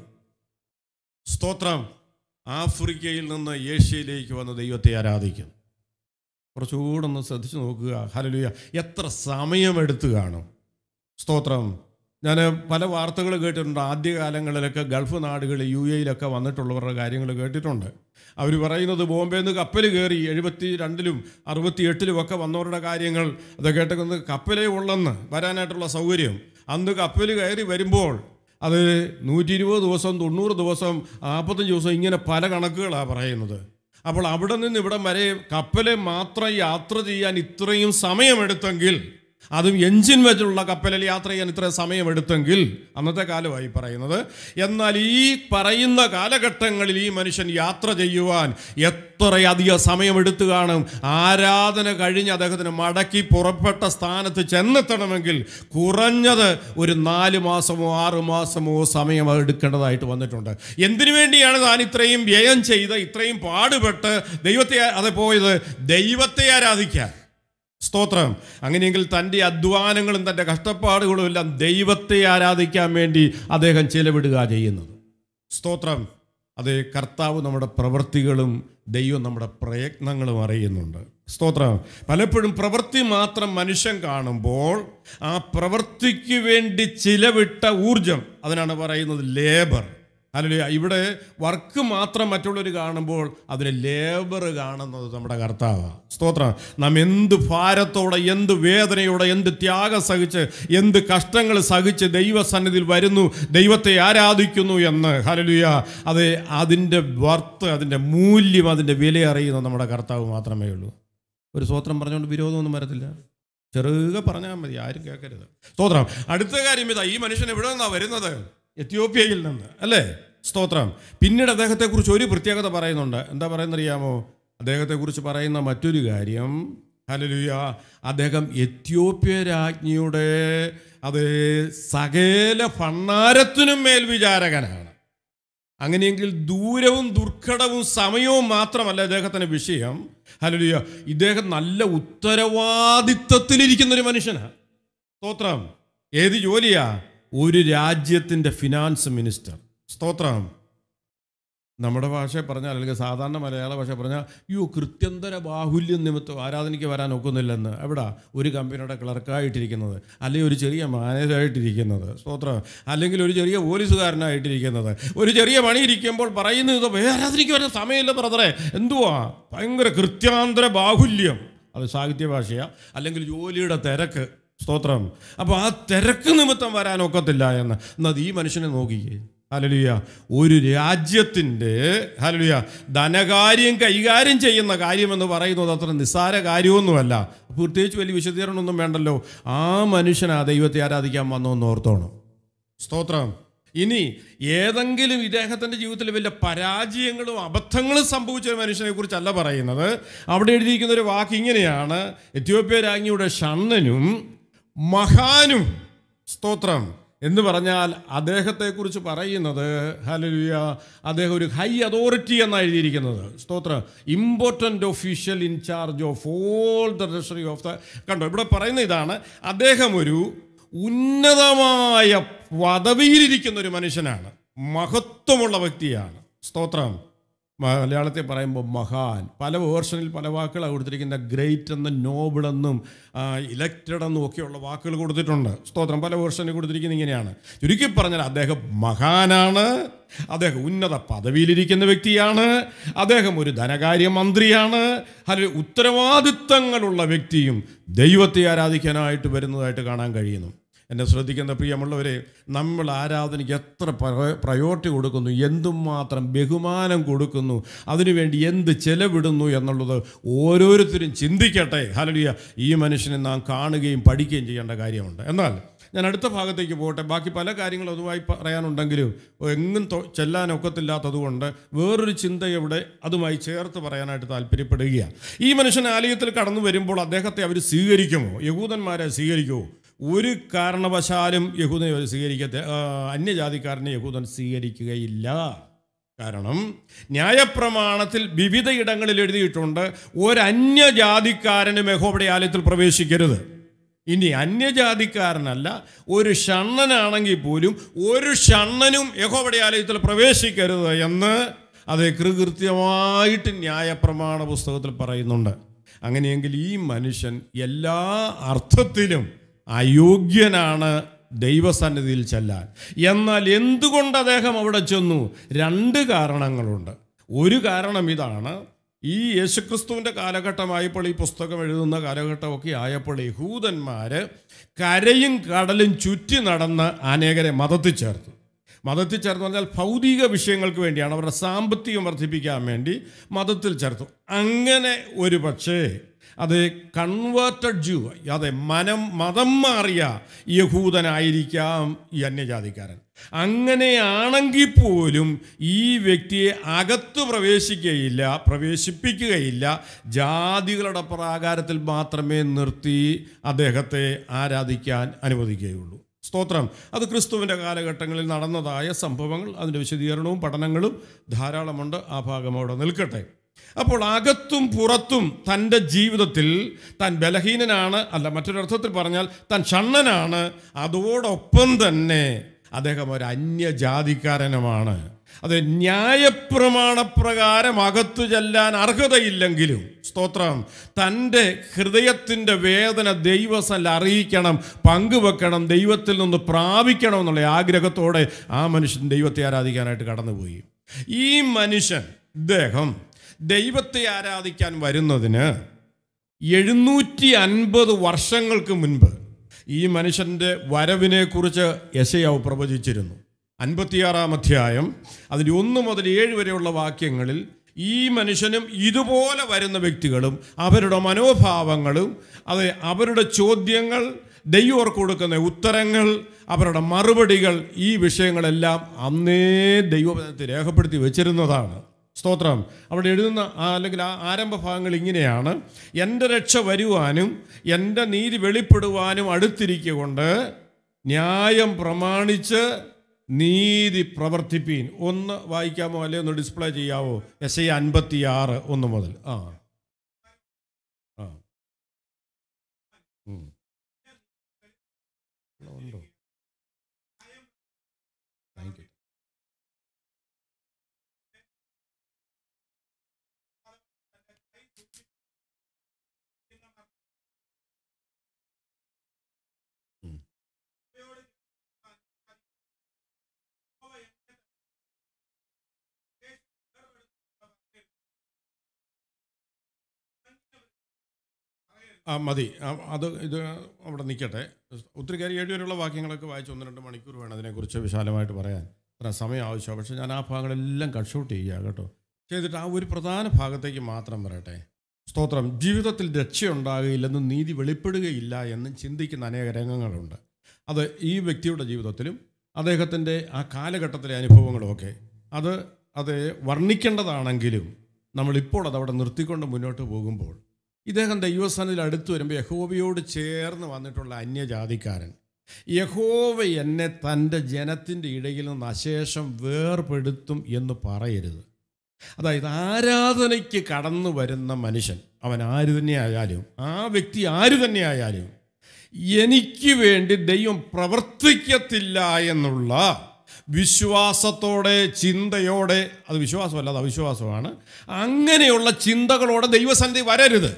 സ്തോത്രം. ആഫ്രിക്കയിൽ നിന്ന് ഏഷ്യയിലേക്ക് വന്ന് ദൈവത്തെ ആരാധിക്കും. കുറച്ചുകൂടെ ഒന്ന് ശ്രദ്ധിച്ച് നോക്കുക. ഹല്ലേലൂയ. എത്ര സമയമെടുത്ത് കാണും. സ്തോത്രം. ഞാൻ പല വാർത്തകൾ കേട്ടിട്ടുണ്ട്. ആദ്യകാലങ്ങളിലൊക്കെ ഗൾഫ് നാടുകൾ യു എയിലൊക്കെ വന്നിട്ടുള്ളവരുടെ കാര്യങ്ങൾ കേട്ടിട്ടുണ്ട്. അവർ പറയുന്നത് ബോംബെയിൽ നിന്ന് കപ്പൽ കയറി എഴുപത്തി രണ്ടിലും അറുപത്തി എട്ടിലും ഒക്കെ വന്നവരുടെ കാര്യങ്ങൾ അത് കേട്ടത് കപ്പലേ ഉള്ളെന്ന് വരാനായിട്ടുള്ള സൗകര്യം. അന്ന് കപ്പൽ കയറി വരുമ്പോൾ അത് നൂറ്റി ഇരുപത് ദിവസം, തൊണ്ണൂറ് ദിവസം, നാൽപ്പത്തഞ്ച് ദിവസം, ഇങ്ങനെ പല കണക്കുകളാണ് പറയുന്നത്. അപ്പോൾ അവിടെ നിന്ന് ഇവിടം വരെ കപ്പലെ മാത്രം യാത്ര ചെയ്യാൻ ഇത്രയും സമയമെടുത്തെങ്കിൽ, അതും എഞ്ചിൻ വെച്ചുള്ള കപ്പലിൽ യാത്ര ചെയ്യാൻ ഇത്രയും സമയമെടുത്തെങ്കിൽ, അന്നത്തെ കാലമായി പറയുന്നത്. എന്നാൽ ഈ പറയുന്ന കാലഘട്ടങ്ങളിൽ ഈ മനുഷ്യൻ യാത്ര ചെയ്യുവാൻ എത്രയധികം സമയമെടുത്തു കാണും. ആരാധന കഴിഞ്ഞ് അദ്ദേഹത്തിന് മടക്കി പുറപ്പെട്ട സ്ഥാനത്ത് ചെന്നെത്തണമെങ്കിൽ കുറഞ്ഞത് ഒരു നാല് മാസമോ ആറ് മാസമോ സമയം എടുക്കേണ്ടതായിട്ട് വന്നിട്ടുണ്ട്. എന്തിനു വേണ്ടിയാണ് താൻ ഇത്രയും വ്യയം ചെയ്ത് ഇത്രയും പാടുപെട്ട് ദൈവത്തെ അത് പോയത്? ദൈവത്തെ ആരാധിക്കാൻ. സ്തോത്രം. അങ്ങനെയെങ്കിൽ തൻ്റെ അധ്വാനങ്ങളും തൻ്റെ കഷ്ടപ്പാടുകളും എല്ലാം ദൈവത്തെ ആരാധിക്കാൻ വേണ്ടി അദ്ദേഹം ചെലവിടുക ചെയ്യുന്നത്. സ്തോത്രം. അത് കർത്താവ് നമ്മുടെ പ്രവൃത്തികളും ദൈവം നമ്മുടെ പ്രയത്നങ്ങളും അറിയുന്നുണ്ട്. സ്തോത്രം. പലപ്പോഴും പ്രവൃത്തി മാത്രം മനുഷ്യൻ കാണുമ്പോൾ ആ പ്രവൃത്തിക്ക് വേണ്ടി ചിലവിട്ട ഊർജം, അതിനാണ് പറയുന്നത് ലേബർ. ഹല്ലേലൂയ. ഇവിടെ വർക്ക് മാത്രം മറ്റുള്ളവർ കാണുമ്പോൾ അതിന് ലേബർ കാണുന്നത് നമ്മുടെ കർത്താവാണ്. സ്തോത്രം. നാം എന്ത് ഭാരത്തോടെ, എന്ത് വേദനയോടെ, എന്ത് ത്യാഗം സഹിച്ച്, എന്ത് കഷ്ടങ്ങൾ സഹിച്ച് ദൈവസന്നിധിയിൽ വരുന്നു, ദൈവത്തെ ആരാധിക്കുന്നു എന്ന് ഹല്ലേലൂയ, അത് അതിൻ്റെ വർത്ത്, അതിൻ്റെ മൂല്യം, അതിൻ്റെ വില അറിയുന്നത് നമ്മുടെ കർത്താവ് മാത്രമേ ഉള്ളൂ. ഒരു സ്തോത്രം പറഞ്ഞുകൊണ്ട് വിരോധമൊന്നും വരത്തില്ല. ചെറുക പറഞ്ഞാൽ മതി, ആരും കേൾക്കരുത്. സ്തോത്രം. അടുത്ത കാര്യം ഇതാ, ഈ മനുഷ്യൻ എവിടെ നിന്നാണ് വരുന്നത്? എത്യോപ്യയിൽ നിന്ന്, അല്ലേ? സ്തോത്രം. പിന്നീട് അദ്ദേഹത്തെക്കുറിച്ച് ഒരു പ്രത്യേകത പറയുന്നുണ്ട്. എന്താ പറയുന്നറിയാമോ? അദ്ദേഹത്തെക്കുറിച്ച് പറയുന്ന മറ്റൊരു കാര്യം, ഹല്ലേലൂയ, അദ്ദേഹം എത്യോപ്യ രാജ്ഞിയുടെ അത് സകല ഭണ്ഡാരത്തിനും മേൽവിചാരകനാണ്. അങ്ങനെയെങ്കിൽ ദൂരവും ദുർഘടവും സമയവും മാത്രമല്ല ഇദ്ദേഹത്തിന് വിഷയം. ഹല്ലേലൂയ. ഇദ്ദേഹം നല്ല ഉത്തരവാദിത്വത്തിലിരിക്കുന്നൊരു മനുഷ്യനാണ്. സ്തോത്രം. ഏത് ജോലിയാ? ഒരു രാജ്യത്തിൻ്റെ ഫിനാൻസ് മിനിസ്റ്റർ. സ്തോത്രം. നമ്മുടെ ഭാഷ പറഞ്ഞാൽ, അല്ലെങ്കിൽ സാധാരണ മലയാള ഭാഷ പറഞ്ഞാൽ, യോ കൃത്യന്തര ബാഹുല്യം നിമിത്തം ആരാധനയ്ക്ക് വരാൻ ഒക്കുന്നില്ലെന്ന്. എവിടാ? ഒരു കമ്പനിയുടെ ക്ലർക്കായിട്ടിരിക്കുന്നത്, അല്ലെങ്കിൽ ഒരു ചെറിയ മാനേജറായിട്ടിരിക്കുന്നത്, സ്തോത്രം, അല്ലെങ്കിൽ ഒരു ചെറിയ പോലീസുകാരനായിട്ടിരിക്കുന്നത്, ഒരു ചെറിയ പണി ഇരിക്കുമ്പോൾ പറയുന്നത് ആരാധനയ്ക്ക് വരാൻ സമയമില്ല ബ്രദറെ. എന്തുവാ? ഭയങ്കര കൃത്യാന്തര ബാഹുല്യം. അത് സാഹിത്യ ഭാഷയാണ്. അല്ലെങ്കിൽ ജോലിയുടെ തിരക്ക്, സ്തോത്രം. അപ്പോൾ ആ തിരക്ക് നിമിത്തം വരാനൊക്കത്തില്ല എന്ന്. എന്നാൽ ഈ മനുഷ്യനെ നോക്കിയേ, ഹല്ലേലൂയ, ഒരു രാജ്യത്തിൻ്റെ ഹല്ലേലൂയ ധനകാര്യം കൈകാര്യം ചെയ്യുന്ന കാര്യമെന്ന് പറയുന്നത് അത്ര നിസ്സാര കാര്യമൊന്നുമല്ല. പ്രത്യേകിച്ച് വലിയ വിശദീകരണമൊന്നും വേണ്ടല്ലോ. ആ മനുഷ്യൻ ആ ദൈവത്തെ ആരാധിക്കാൻ വന്നോന്ന് ഓർത്തോണം, സ്തോത്രം. ഇനി ഏതെങ്കിലും ഇദ്ദേഹത്തിൻ്റെ ജീവിതത്തിൽ വലിയ പരാജയങ്ങളും അബദ്ധങ്ങളും സംഭവിച്ച ഒരു മനുഷ്യനെ കുറിച്ചല്ല പറയുന്നത്. അവിടെ എഴുതിയിരിക്കുന്ന ഒരു വാക്ക് ഇങ്ങനെയാണ്: എത്യോപ്യ രാജ്ഞിയുടെ ഷണ്ണനും മഹാനും, സ്തോത്രം എന്ന് പറഞ്ഞാൽ അദ്ദേഹത്തെക്കുറിച്ച് പറയുന്നത് ഹല്ലേലൂയ, അദ്ദേഹം ഒരു ഹൈ അതോറിറ്റി എന്നാണ് എഴുതിയിരിക്കുന്നത്, സ്തോത്രം. Important official in charge of all the treasury of the. കണ്ടോ, ഇവിടെ പറയുന്ന ഇതാണ്, അദ്ദേഹം ഒരു ഉന്നതമായ പദവിയിലിരിക്കുന്ന ഒരു മനുഷ്യനാണ്, മഹത്വമുള്ള വ്യക്തിയാണ്, സ്തോത്രം. മലയാളത്തിൽ പറയുമ്പോൾ മഹാൻ. പല വേർഷനിൽ പല വാക്കുകളാണ് കൊടുത്തിരിക്കുന്ന. ഗ്രേറ്റ് എന്നും നോബിൾ എന്നും ഇലക്റ്റഡ് എന്നും ഒക്കെയുള്ള വാക്കുകൾ കൊടുത്തിട്ടുണ്ട്, സ്തോത്രം. പല വേർഷനിൽ കൊടുത്തിരിക്കുന്നത് ഇങ്ങനെയാണ്. ചുരുക്കി പറഞ്ഞാൽ അദ്ദേഹം മഹാനാണ്, അദ്ദേഹം ഉന്നത പദവിയിലിരിക്കുന്ന വ്യക്തിയാണ്, അദ്ദേഹം ഒരു ധനകാര്യമന്ത്രിയാണ്, അല്ലെങ്കിൽ ഉത്തരവാദിത്തങ്ങളുള്ള വ്യക്തിയും ദൈവത്തെ ആരാധിക്കാനായിട്ട് വരുന്നതായിട്ട് കാണാൻ കഴിയുന്നു. എന്നെ ശ്രദ്ധിക്കുന്ന പ്രിയമുള്ളവരെ, നമ്മൾ ആരാധനയ്ക്ക് എത്ര പ്രയോറിറ്റി കൊടുക്കുന്നു, എന്തുമാത്രം ബഹുമാനം കൊടുക്കുന്നു, അതിനുവേണ്ടി എന്ത് ചെലവിടുന്നു എന്നുള്ളത് ഓരോരുത്തരും ചിന്തിക്കട്ടെ. ഹല്ലേലൂയ. ഈ മനുഷ്യനെ നാം കാണുകയും പഠിക്കുകയും ചെയ്യേണ്ട കാര്യമുണ്ട്. എന്നാൽ ഞാൻ അടുത്ത ഭാഗത്തേക്ക് പോകട്ടെ. ബാക്കി പല കാര്യങ്ങളും അതുമായി പറയാനുണ്ടെങ്കിലും എങ്ങും ചെല്ലാനൊക്കത്തില്ലാത്തതുകൊണ്ട് വേറൊരു ചിന്ത ഇവിടെ അതുമായി ചേർത്ത് പറയാനായിട്ട് താല്പര്യപ്പെടുകയാണ്. ഈ മനുഷ്യൻ ആലയത്തിൽ കടന്നു വരുമ്പോൾ അദ്ദേഹത്തെ അവർ സ്വീകരിക്കുമോ? യഹൂദന്മാരെ സ്വീകരിക്കുമോ? ഒരു കാരണവശാലും യഹൂദനെ സ്വീകരിക്കത്തെ അന്യജാതിക്കാരനെ യഹൂദൻ സ്വീകരിക്കുകയില്ല. കാരണം ന്യായപ്രമാണത്തിൽ വിവിധ ഇടങ്ങളിൽ എഴുതിയിട്ടുണ്ട്, ഒരന്യജാതിക്കാരനും യഹോവയുടെ ആലയത്തിൽ പ്രവേശിക്കരുത്. ഇനി അന്യജാതിക്കാരനല്ല, ഒരു ഷണ്ണനാണെങ്കിൽ പോലും ഒരു ഷണ്ണനും യഹോവയുടെ ആലയത്തിൽ പ്രവേശിക്കരുത് എന്ന് അത് കൃത്യമായിട്ട് ന്യായപ്രമാണ പുസ്തകത്തിൽ പറയുന്നുണ്ട്. അങ്ങനെയെങ്കിൽ ഈ മനുഷ്യൻ എല്ലാ അർത്ഥത്തിലും അയോഗ്യനാണ് ദൈവസന്നിധിയിൽ ചെല്ലാൻ. എന്നാൽ എന്തുകൊണ്ട് അദ്ദേഹം അവിടെ ചെന്നു? രണ്ട് കാരണങ്ങളുണ്ട്. ഒരു കാരണം ഇതാണ്, ഈ യേശുക്രിസ്തുവിൻ്റെ കാലഘട്ടമായപ്പോൾ, ഈ പുസ്തകം എഴുതുന്ന കാലഘട്ടമൊക്കെ ആയപ്പോൾ യഹൂദന്മാർ കരയും കടലും ചുറ്റി നടന്ന് അനേകരെ മതത്തിൽ ചേർത്തു. മതത്തിൽ ചേർത്ത് പറഞ്ഞാൽ ഭൗതിക വിഷയങ്ങൾക്ക് വേണ്ടിയാണ്, അവരുടെ സാമ്പത്തികം വർദ്ധിപ്പിക്കാൻ വേണ്ടി മതത്തിൽ ചേർത്തു. അങ്ങനെ ഒരു പക്ഷേ അത് കൺവേർട്ടഡ് ജൂ, അതെ മനം മതം മാറിയ യഹൂദനായിരിക്കാം ഈ അന്യജാതിക്കാരൻ. അങ്ങനെയാണെങ്കിൽ പോലും ഈ വ്യക്തിയെ അകത്ത് പ്രവേശിക്കുകയില്ല, പ്രവേശിപ്പിക്കുകയില്ല. ജാതികളുടെ പ്രാകാരത്തിൽ മാത്രമേ നിർത്തി അദ്ദേഹത്തെ ആരാധിക്കാൻ അനുവദിക്കുകയുള്ളൂ. സ്തോത്രം. അത് ക്രിസ്തുവിൻ്റെ കാലഘട്ടങ്ങളിൽ നടന്നതായ സംഭവങ്ങൾ, അതിൻ്റെ വിശദീകരണവും പഠനങ്ങളും ധാരാളമുണ്ട്. ആ ഭാഗം അവിടെ നിൽക്കട്ടെ. അപ്പോൾ അകത്തും പുറത്തും തൻ്റെ ജീവിതത്തിൽ താൻ ബലഹീനനാണ്, അല്ല മറ്റൊരർത്ഥത്തിൽ പറഞ്ഞാൽ താൻ ഷണ്ണനാണ്, അതോടൊപ്പം തന്നെ അദ്ദേഹം ഒരു അന്യജാതിക്കാരനുമാണ്. അത് ന്യായപ്രമാണപ്രകാരം അകത്തു ചെല്ലാൻ അർഹതയില്ലെങ്കിലും, സ്തോത്രം, തൻ്റെ ഹൃദയത്തിൻ്റെ വേദന ദൈവസന്നിധിയിൽ അറിയിക്കണം, പങ്കുവെക്കണം, ദൈവത്തിൽ നിന്ന് പ്രാപിക്കണം എന്നുള്ള ആഗ്രഹത്തോടെ ആ മനുഷ്യൻ ദൈവത്തെ ആരാധിക്കാനായിട്ട് കടന്നുപോയി. ഈ മനുഷ്യൻ ഇദ്ദേഹം ദൈവത്തെ ആരാധിക്കാൻ വരുന്നതിന് എഴുന്നൂറ്റി അൻപത് വർഷങ്ങൾക്ക് മുൻപ് ഈ മനുഷ്യൻ്റെ വരവിനെക്കുറിച്ച് യെശയ്യാവ് പ്രവചിച്ചിരുന്നു. അൻപത്തിയാറാം അധ്യായം അതിൻ്റെ ഒന്ന് മുതൽ ഏഴ് വരെയുള്ള വാക്യങ്ങളിൽ ഈ മനുഷ്യനും ഇതുപോലെ വരുന്ന വ്യക്തികളും അവരുടെ മനോഭാവങ്ങളും, അത് അവരുടെ ചോദ്യങ്ങൾ, ദൈവം കൊടുക്കുന്ന ഉത്തരങ്ങൾ, അവരുടെ മറുപടികൾ, ഈ വിഷയങ്ങളെല്ലാം അന്നേ ദൈവവചനത്തിൽ രേഖപ്പെടുത്തി വെച്ചിരുന്നതാണ്. സ്തോത്രം. അവിടെ എഴുതുന്ന അല്ലെങ്കിൽ ആ ആരംഭ ഭാഗങ്ങൾ ഇങ്ങനെയാണ്: എൻ്റെ രക്ഷ വരുവാനും എൻ്റെ നീതി വെളിപ്പെടുവാനും അടുത്തിരിക്കൊണ്ട് ന്യായം പ്രമാണിച്ച് നീതി പ്രവർത്തിപ്പീൻ. ഒന്ന് വായിക്കാമോ, അല്ലെ ഒന്ന് ഡിസ്പ്ലേ ചെയ്യാവോ? യെശയ്യാ അൻപത്തി ആറ് ഒന്ന് മുതൽ. ആ ആ ഉണ്ടോ? Thank you. ആ മതി, അത് ഇത് അവിടെ നിൽക്കട്ടെ. ഒത്തിരി കാര്യം ഏഴ് വരെയുള്ള വാക്യങ്ങളൊക്കെ വായിച്ച് ഒന്ന് രണ്ട് മണിക്കൂർ വേണം അതിനെക്കുറിച്ച് വിശാലമായിട്ട് പറയാൻ. അത്ര സമയം ആവശ്യമാണ്. പക്ഷേ ഞാൻ ആ ഭാഗങ്ങളെല്ലാം കട്ട് ഷൂട്ട് ചെയ്യുക കേട്ടോ. ചെയ്തിട്ട് ആ ഒരു പ്രധാന ഭാഗത്തേക്ക് മാത്രം വരട്ടെ. സ്തോത്രം. ജീവിതത്തിൽ രക്ഷയുണ്ടാകുകയില്ലെന്നും നീതി വെളിപ്പെടുകയില്ല എന്നും ചിന്തിക്കുന്ന അനേക രംഗങ്ങളുണ്ട്. അത് ഈ വ്യക്തിയുടെ ജീവിതത്തിലും അദ്ദേഹത്തിൻ്റെ ആ കാലഘട്ടത്തിലെ അനുഭവങ്ങളുമൊക്കെ അത് അത് വർണ്ണിക്കേണ്ടതാണെങ്കിലും നമ്മളിപ്പോൾ അതവിടെ നിർത്തിക്കൊണ്ട് മുന്നോട്ട് പോകുമ്പോൾ ഇദ്ദേഹം ദൈവസ്ഥാനത്തിൽ അടുത്ത് വരുമ്പോൾ യഹോവയോട് ചേർന്ന് വന്നിട്ടുള്ള അന്യജാതിക്കാരൻ, യഹോവ എന്നെ തൻ്റെ ജനത്തിൻ്റെ ഇടയിൽ നിന്ന് അശേഷം വേർപെടുത്തും എന്ന് പറയരുത്. അതായത് ആരാധനയ്ക്ക് കടന്നു വരുന്ന മനുഷ്യൻ, അവൻ ആര് തന്നെയായാലും, ആ വ്യക്തി ആര് തന്നെയായാലും, എനിക്ക് വേണ്ടി ദൈവം പ്രവർത്തിക്കത്തില്ല എന്നുള്ള വിശ്വാസത്തോടെ, ചിന്തയോടെ, അത് വിശ്വാസമല്ല അത് അവിശ്വാസമാണ്, അങ്ങനെയുള്ള ചിന്തകളോടെ ദൈവസന്നിധി വരരുത്.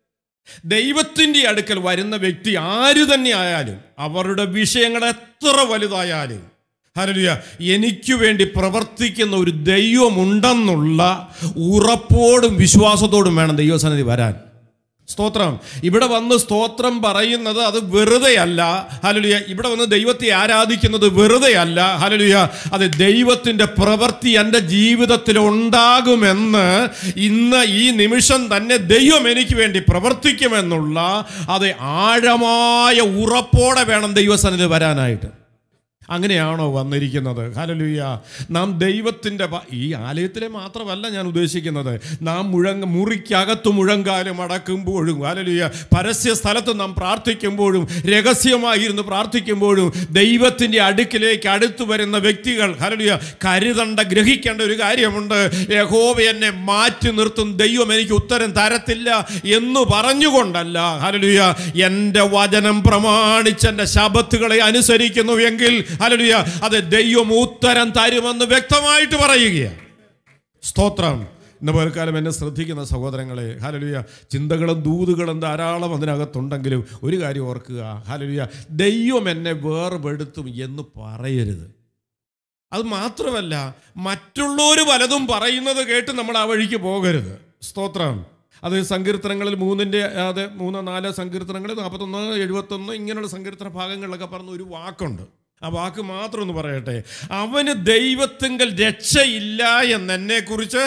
ദൈവത്തിൻ്റെ അടുക്കൽ വരുന്ന വ്യക്തി ആര് തന്നെ ആയാലും, അവരുടെ വിഷയങ്ങൾ എത്ര വലുതായാലും, ഹല്ലേലൂയ, എനിക്ക് വേണ്ടി പ്രവർത്തിക്കുന്ന ഒരു ദൈവമുണ്ടെന്നുള്ള ഉറപ്പോടും വിശ്വാസത്തോടും വേണം ദൈവസന്നിധി വരാൻ. സ്തോത്രം. ഇവിടെ വന്ന് സ്തോത്രം പറയുന്നത് അത് വെറുതെയല്ല. ഹല്ലേലൂയ. ഇവിടെ വന്ന് ദൈവത്തെ ആരാധിക്കുന്നത് വെറുതെയല്ല. ഹല്ലേലൂയ. അത് ദൈവത്തിൻ്റെ പ്രവൃത്തി എൻ്റെ ജീവിതത്തിൽ ഉണ്ടാകുമെന്ന് ഇന്ന് ഈ നിമിഷം തന്നെ ദൈവം എനിക്ക് വേണ്ടി പ്രവർത്തിക്കുമെന്നുള്ള അത് ആഴമായ ഉറപ്പോടെ വേണം ദൈവസന്നിധി വരാനായിട്ട്. അങ്ങനെയാണോ വന്നിരിക്കുന്നത്? ഹല്ലേലൂയ. നാം ദൈവത്തിൻ്റെ ഈ ആലയത്തിലെ മാത്രമല്ല ഞാൻ ഉദ്ദേശിക്കുന്നത്, നാം മുഴങ്ങ മുറിക്കകത്ത് മുഴങ്കാലും അടക്കുമ്പോഴും, ഹല്ലേലൂയ, പരസ്യ സ്ഥലത്ത് നാം പ്രാർത്ഥിക്കുമ്പോഴും, രഹസ്യമായിരുന്നു പ്രാർത്ഥിക്കുമ്പോഴും ദൈവത്തിൻ്റെ അടുക്കിലേക്ക് അടുത്തു വരുന്ന വ്യക്തികൾ, ഹല്ലേലൂയ, കരുതണ്ട, ഗ്രഹിക്കേണ്ട ഒരു കാര്യമുണ്ട്. യഹോവ എന്നെ മാറ്റി നിർത്തും, ദൈവം എനിക്ക് ഉത്തരം തരത്തില്ല എന്ന് പറഞ്ഞുകൊണ്ടല്ല, ഹല്ലേലൂയ, എൻ്റെ വചനം പ്രമാണിച്ച് എൻ്റെ ശബത്തുകളെ അനുസരിക്കുന്നു എങ്കിൽ, ഹല്ലേലൂയ, അത് ദൈവം ഉത്തരം തരുമെന്ന് വ്യക്തമായിട്ട് പറയുകയാണ്. സ്തോത്രം. ഇന്ന് പകൽക്കാലം എന്നെ ശ്രദ്ധിക്കുന്ന സഹോദരങ്ങളെ, ഹല്ലേലൂയ, ചിന്തകളും ദൂതുകളും ധാരാളം അതിനകത്തുണ്ടെങ്കിലും ഒരു കാര്യം ഓർക്കുക, ഹല്ലേലൂയ, ദൈവം എന്നെ വേർപെടുത്തും എന്ന് പറയരുത്. അത് മാത്രമല്ല, മറ്റുള്ളവർ പലതും പറയുന്നത് കേട്ട് നമ്മൾ ആ വഴിക്ക് പോകരുത്. സ്തോത്രം. അത് സങ്കീർത്തനങ്ങളിൽ മൂന്നിൻ്റെ അത് മൂന്നോ നാലോ സങ്കീർത്തനങ്ങളിൽ നാൽപ്പത്തൊന്ന് എഴുപത്തൊന്ന് ഇങ്ങനെയുള്ള സങ്കീർത്തന ഭാഗങ്ങളിലൊക്കെ പറഞ്ഞ ഒരു വാക്കുണ്ട്. ആ വാക്ക് മാത്രം ഒന്ന് പറയട്ടെ. അവന് ദൈവത്തിങ്കൽ രക്ഷയില്ല എന്നെക്കുറിച്ച്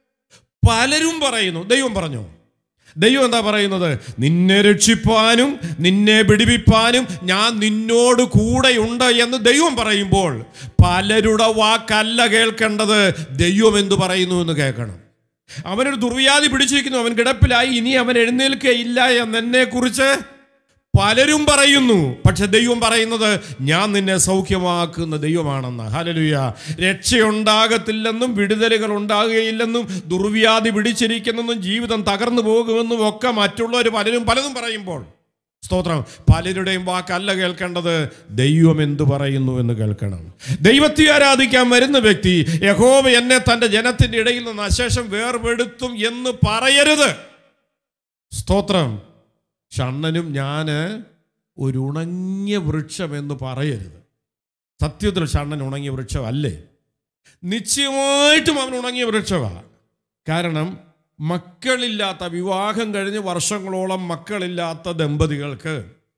പലരും പറയുന്നു. ദൈവം പറഞ്ഞു. ദൈവം എന്താ പറയുന്നത്? നിന്നെ രക്ഷിപ്പാനും നിന്നെ വിടുവിപ്പാനും ഞാൻ നിന്നോട് കൂടെയുണ്ട് എന്ന് ദൈവം പറയുമ്പോൾ പലരുടെ വാക്കല്ല കേൾക്കേണ്ടത്, ദൈവം എന്തു പറയുന്നു എന്ന് കേൾക്കണം. അവനൊരു ദുർവ്യാധി പിടിച്ചിരിക്കുന്നു, അവൻ കിടപ്പിലായി, ഇനി അവൻ എഴുന്നേൽക്കയില്ല എന്നെക്കുറിച്ച് പലരും പറയുന്നു. പക്ഷെ ദൈവം പറയുന്നത് ഞാൻ നിന്നെ സൗഖ്യമാക്കുന്ന ദൈവമാണെന്ന്. ഹല്ലേലൂയ. രക്ഷയുണ്ടാകത്തില്ലെന്നും വിടുതലുകൾ ഉണ്ടാകുകയില്ലെന്നും ദുർവ്യാധി പിടിച്ചിരിക്കുന്നെന്നും ജീവിതം തകർന്നു പോകുമെന്നും ഒക്കെ മറ്റുള്ളവർ പലരും പലതും പറയുമ്പോൾ, സ്തോത്രം, പലരുടെയും വാക്കല്ല കേൾക്കേണ്ടത്, ദൈവം എന്തു പറയുന്നു എന്ന് കേൾക്കണം. ദൈവത്തെ ആരാധിക്കാൻ വരുന്ന വ്യക്തി യഹോവ എന്നെ തൻ്റെ ജനത്തിൻ്റെ ഇടയിൽ നിന്ന് അശേഷം വേർപെടുത്തും എന്ന് പറയരുത്. സ്തോത്രം. ഷണ്ണനും ഞാൻ ഒരു ഉണങ്ങിയ വൃക്ഷമെന്ന് പറയരുത്. സത്യത്തിൽ ഷണ്ണൻ ഉണങ്ങിയ വൃക്ഷമല്ലേ? നിശ്ചയമായിട്ടും അവൻ ഉണങ്ങിയ വൃക്ഷമാണ്. കാരണം മക്കളില്ലാത്ത, വിവാഹം കഴിഞ്ഞ് വർഷങ്ങളോളം മക്കളില്ലാത്ത ദമ്പതികൾക്ക്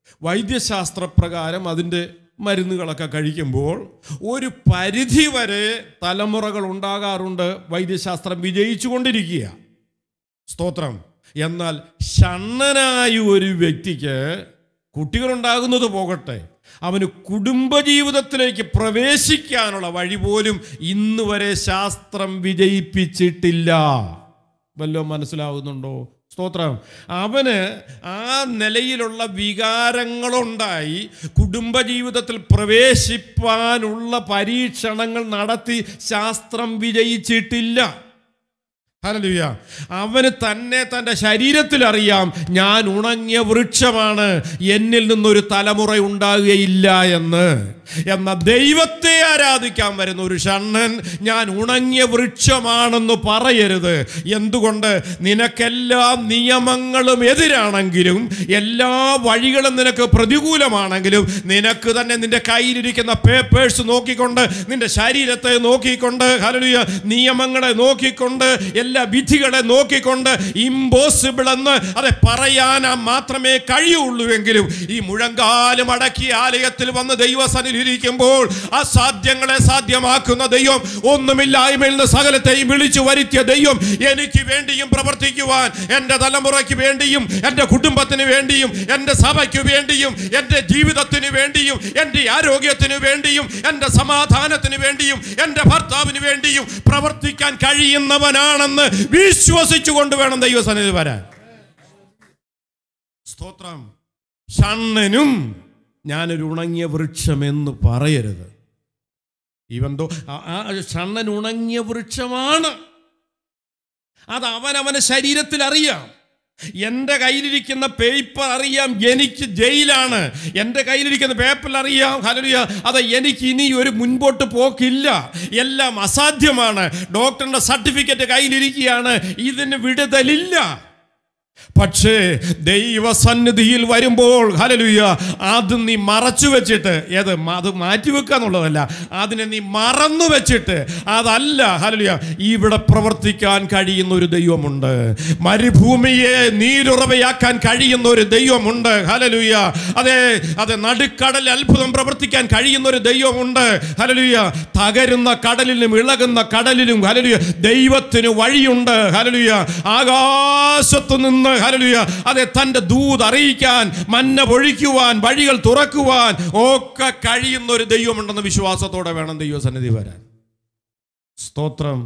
വൈദ്യശാസ്ത്രപ്രകാരം അതിൻ്റെ മരുന്നുകളൊക്കെ കഴിക്കുമ്പോൾ ഒരു പരിധി വരെ തലമുറകൾ ഉണ്ടാകാറുണ്ട്. വൈദ്യശാസ്ത്രം വിജയിച്ചു കൊണ്ടിരിക്കുക. സ്തോത്രം. എന്നാൽ ഷണ്ണനായ ഒരു വ്യക്തിക്ക് കുട്ടികളുണ്ടാകുന്നത് പോകട്ടെ, അവന് കുടുംബജീവിതത്തിലേക്ക് പ്രവേശിക്കാനുള്ള വഴി പോലും ഇന്ന് വരെ ശാസ്ത്രം വിജയിപ്പിച്ചിട്ടില്ല. വല്ലതും മനസ്സിലാവുന്നുണ്ടോ? സ്തോത്രം. അവന് ആ നിലയിലുള്ള വികാരങ്ങളുണ്ടായി കുടുംബജീവിതത്തിൽ പ്രവേശിപ്പാനുള്ള പരീക്ഷണങ്ങൾ നടത്തി ശാസ്ത്രം വിജയിച്ചിട്ടില്ല. ഹല്ലേലൂയ. അവന് തന്നെ തൻ്റെ ശരീരത്തിൽ അറിയാം, ഞാൻ ഉണങ്ങിയ വൃക്ഷമാണ്, എന്നിൽ നിന്നൊരു തലമുറ ഉണ്ടാകുകയില്ല എന്ന്. എന്ന ദൈവത്തെ ആരാധിക്കാൻ വരുന്ന ഒരു ഷണ്ണൻ ഞാൻ ഉണങ്ങിയ വൃക്ഷമാണെന്ന് പറയരുത്. എന്തുകൊണ്ട്? നിനക്കെല്ലാ നിയമങ്ങളും എതിരാണെങ്കിലും എല്ലാ വഴികളും നിനക്ക് പ്രതികൂലമാണെങ്കിലും നിനക്ക് തന്നെ നിന്റെ കയ്യിലിരിക്കുന്ന പേപ്പേഴ്സ് നോക്കിക്കൊണ്ട്, നിന്റെ ശരീരത്തെ നോക്കിക്കൊണ്ട്, ഹല്ലേലൂയ, നിയമങ്ങളെ നോക്കിക്കൊണ്ട്, എല്ലാ വിധികളെ നോക്കിക്കൊണ്ട് ഇമ്പോസിബിൾ എന്ന് അത് പറയാൻ മാത്രമേ കഴിയുള്ളൂ. എങ്കിലും ഈ മുഴങ്കാലും അടക്കി ആലയത്തിൽ വന്ന് ദൈവസന്നിധിയിൽ ഇരിക്കുമ്പോൾ അസാധ്യങ്ങളെ സാധ്യമാക്കുന്ന ദൈവം, ഒന്നുമില്ലായ്മയിൽ നിന്ന് സകലത്തെയും വിളിച്ചു വരുത്തിയ ദൈവം എനിക്ക് വേണ്ടിയും പ്രവർത്തിക്കുവാൻ, എൻ്റെ തലമുറയ്ക്ക് വേണ്ടിയും എൻ്റെ കുടുംബത്തിന് വേണ്ടിയും എൻ്റെ സഭയ്ക്ക് വേണ്ടിയും എൻ്റെ ജീവിതത്തിന് വേണ്ടിയും എൻ്റെ ആരോഗ്യത്തിന് വേണ്ടിയും എൻ്റെ സമാധാനത്തിന് വേണ്ടിയും എൻ്റെ ഭർത്താവിന് വേണ്ടിയും പ്രവർത്തിക്കാൻ കഴിയുന്നവനാണെന്ന് വിശ്വസിച്ചുകൊണ്ട് വേണം ദൈവസന്നിധിയിൽ വരാൻ. സ്തോത്രം. ഷണ്ണനും ഞാനൊരു ഉണങ്ങിയ വൃക്ഷമെന്ന് പറയരുത്. ഇവന്തോ ആ ഷണ്ണൻ ഉണങ്ങിയ വൃക്ഷമാണ്, അത് അവനവൻ്റെ ശരീരത്തിൽ അറിയാം. എൻ്റെ കയ്യിലിരിക്കുന്ന പേപ്പർ അറിയാം എനിക്ക് ജയിലാണ്, എൻ്റെ കയ്യിലിരിക്കുന്ന പേപ്പറിൽ അറിയാം ഹല്ലേലൂയ അത് എനിക്ക് ഇനി ഒരു മുൻപോട്ട് പോക്കില്ല, എല്ലാം അസാധ്യമാണ്, ഡോക്ടറിൻ്റെ സർട്ടിഫിക്കറ്റ് കയ്യിലിരിക്കുകയാണ്, ഇതിന് വിടുതലില്ല. പക്ഷേ ദൈവസന്നിധിയിൽ വരുമ്പോൾ ഹല്ലേലൂയ അത് നീ മറച്ചു വെച്ചിട്ട്, ഏത് അത് മാറ്റിവെക്കുക എന്നുള്ളതല്ല, അതിനെ നീ മറന്നു വെച്ചിട്ട്, അതല്ല ഹല്ലേലൂയ ഇവിടെ പ്രവർത്തിക്കാൻ കഴിയുന്ന ഒരു ദൈവമുണ്ട്, മരുഭൂമിയെ നീരുറവയാക്കാൻ കഴിയുന്ന ഒരു ദൈവമുണ്ട്. ഹല്ലേലൂയ അതെ അതെ നടുക്കടലിൽ അത്ഭുതം പ്രവർത്തിക്കാൻ കഴിയുന്ന ഒരു ദൈവമുണ്ട്. ഹല്ലേലൂയ തകരുന്ന കടലിലും ഇളകുന്ന കടലിലും ഹല്ലേലൂയ ദൈവത്തിന് വഴിയുണ്ട്. ഹല്ലേലൂയ ആകാശത്തു നിന്ന് ഹല്ലേലൂയ അതെ തൻ്റെ ദൂത് അറിയിക്കാൻ, മന്ന പൊഴിക്കുവാൻ, വഴികൾ തുറക്കുവാൻ ഒക്കെ കഴിയുന്ന ഒരു ദൈവമുണ്ടെന്ന് വിശ്വാസത്തോടെ വേണം ദൈവസന്നിധി വരാൻ. സ്തോത്രം.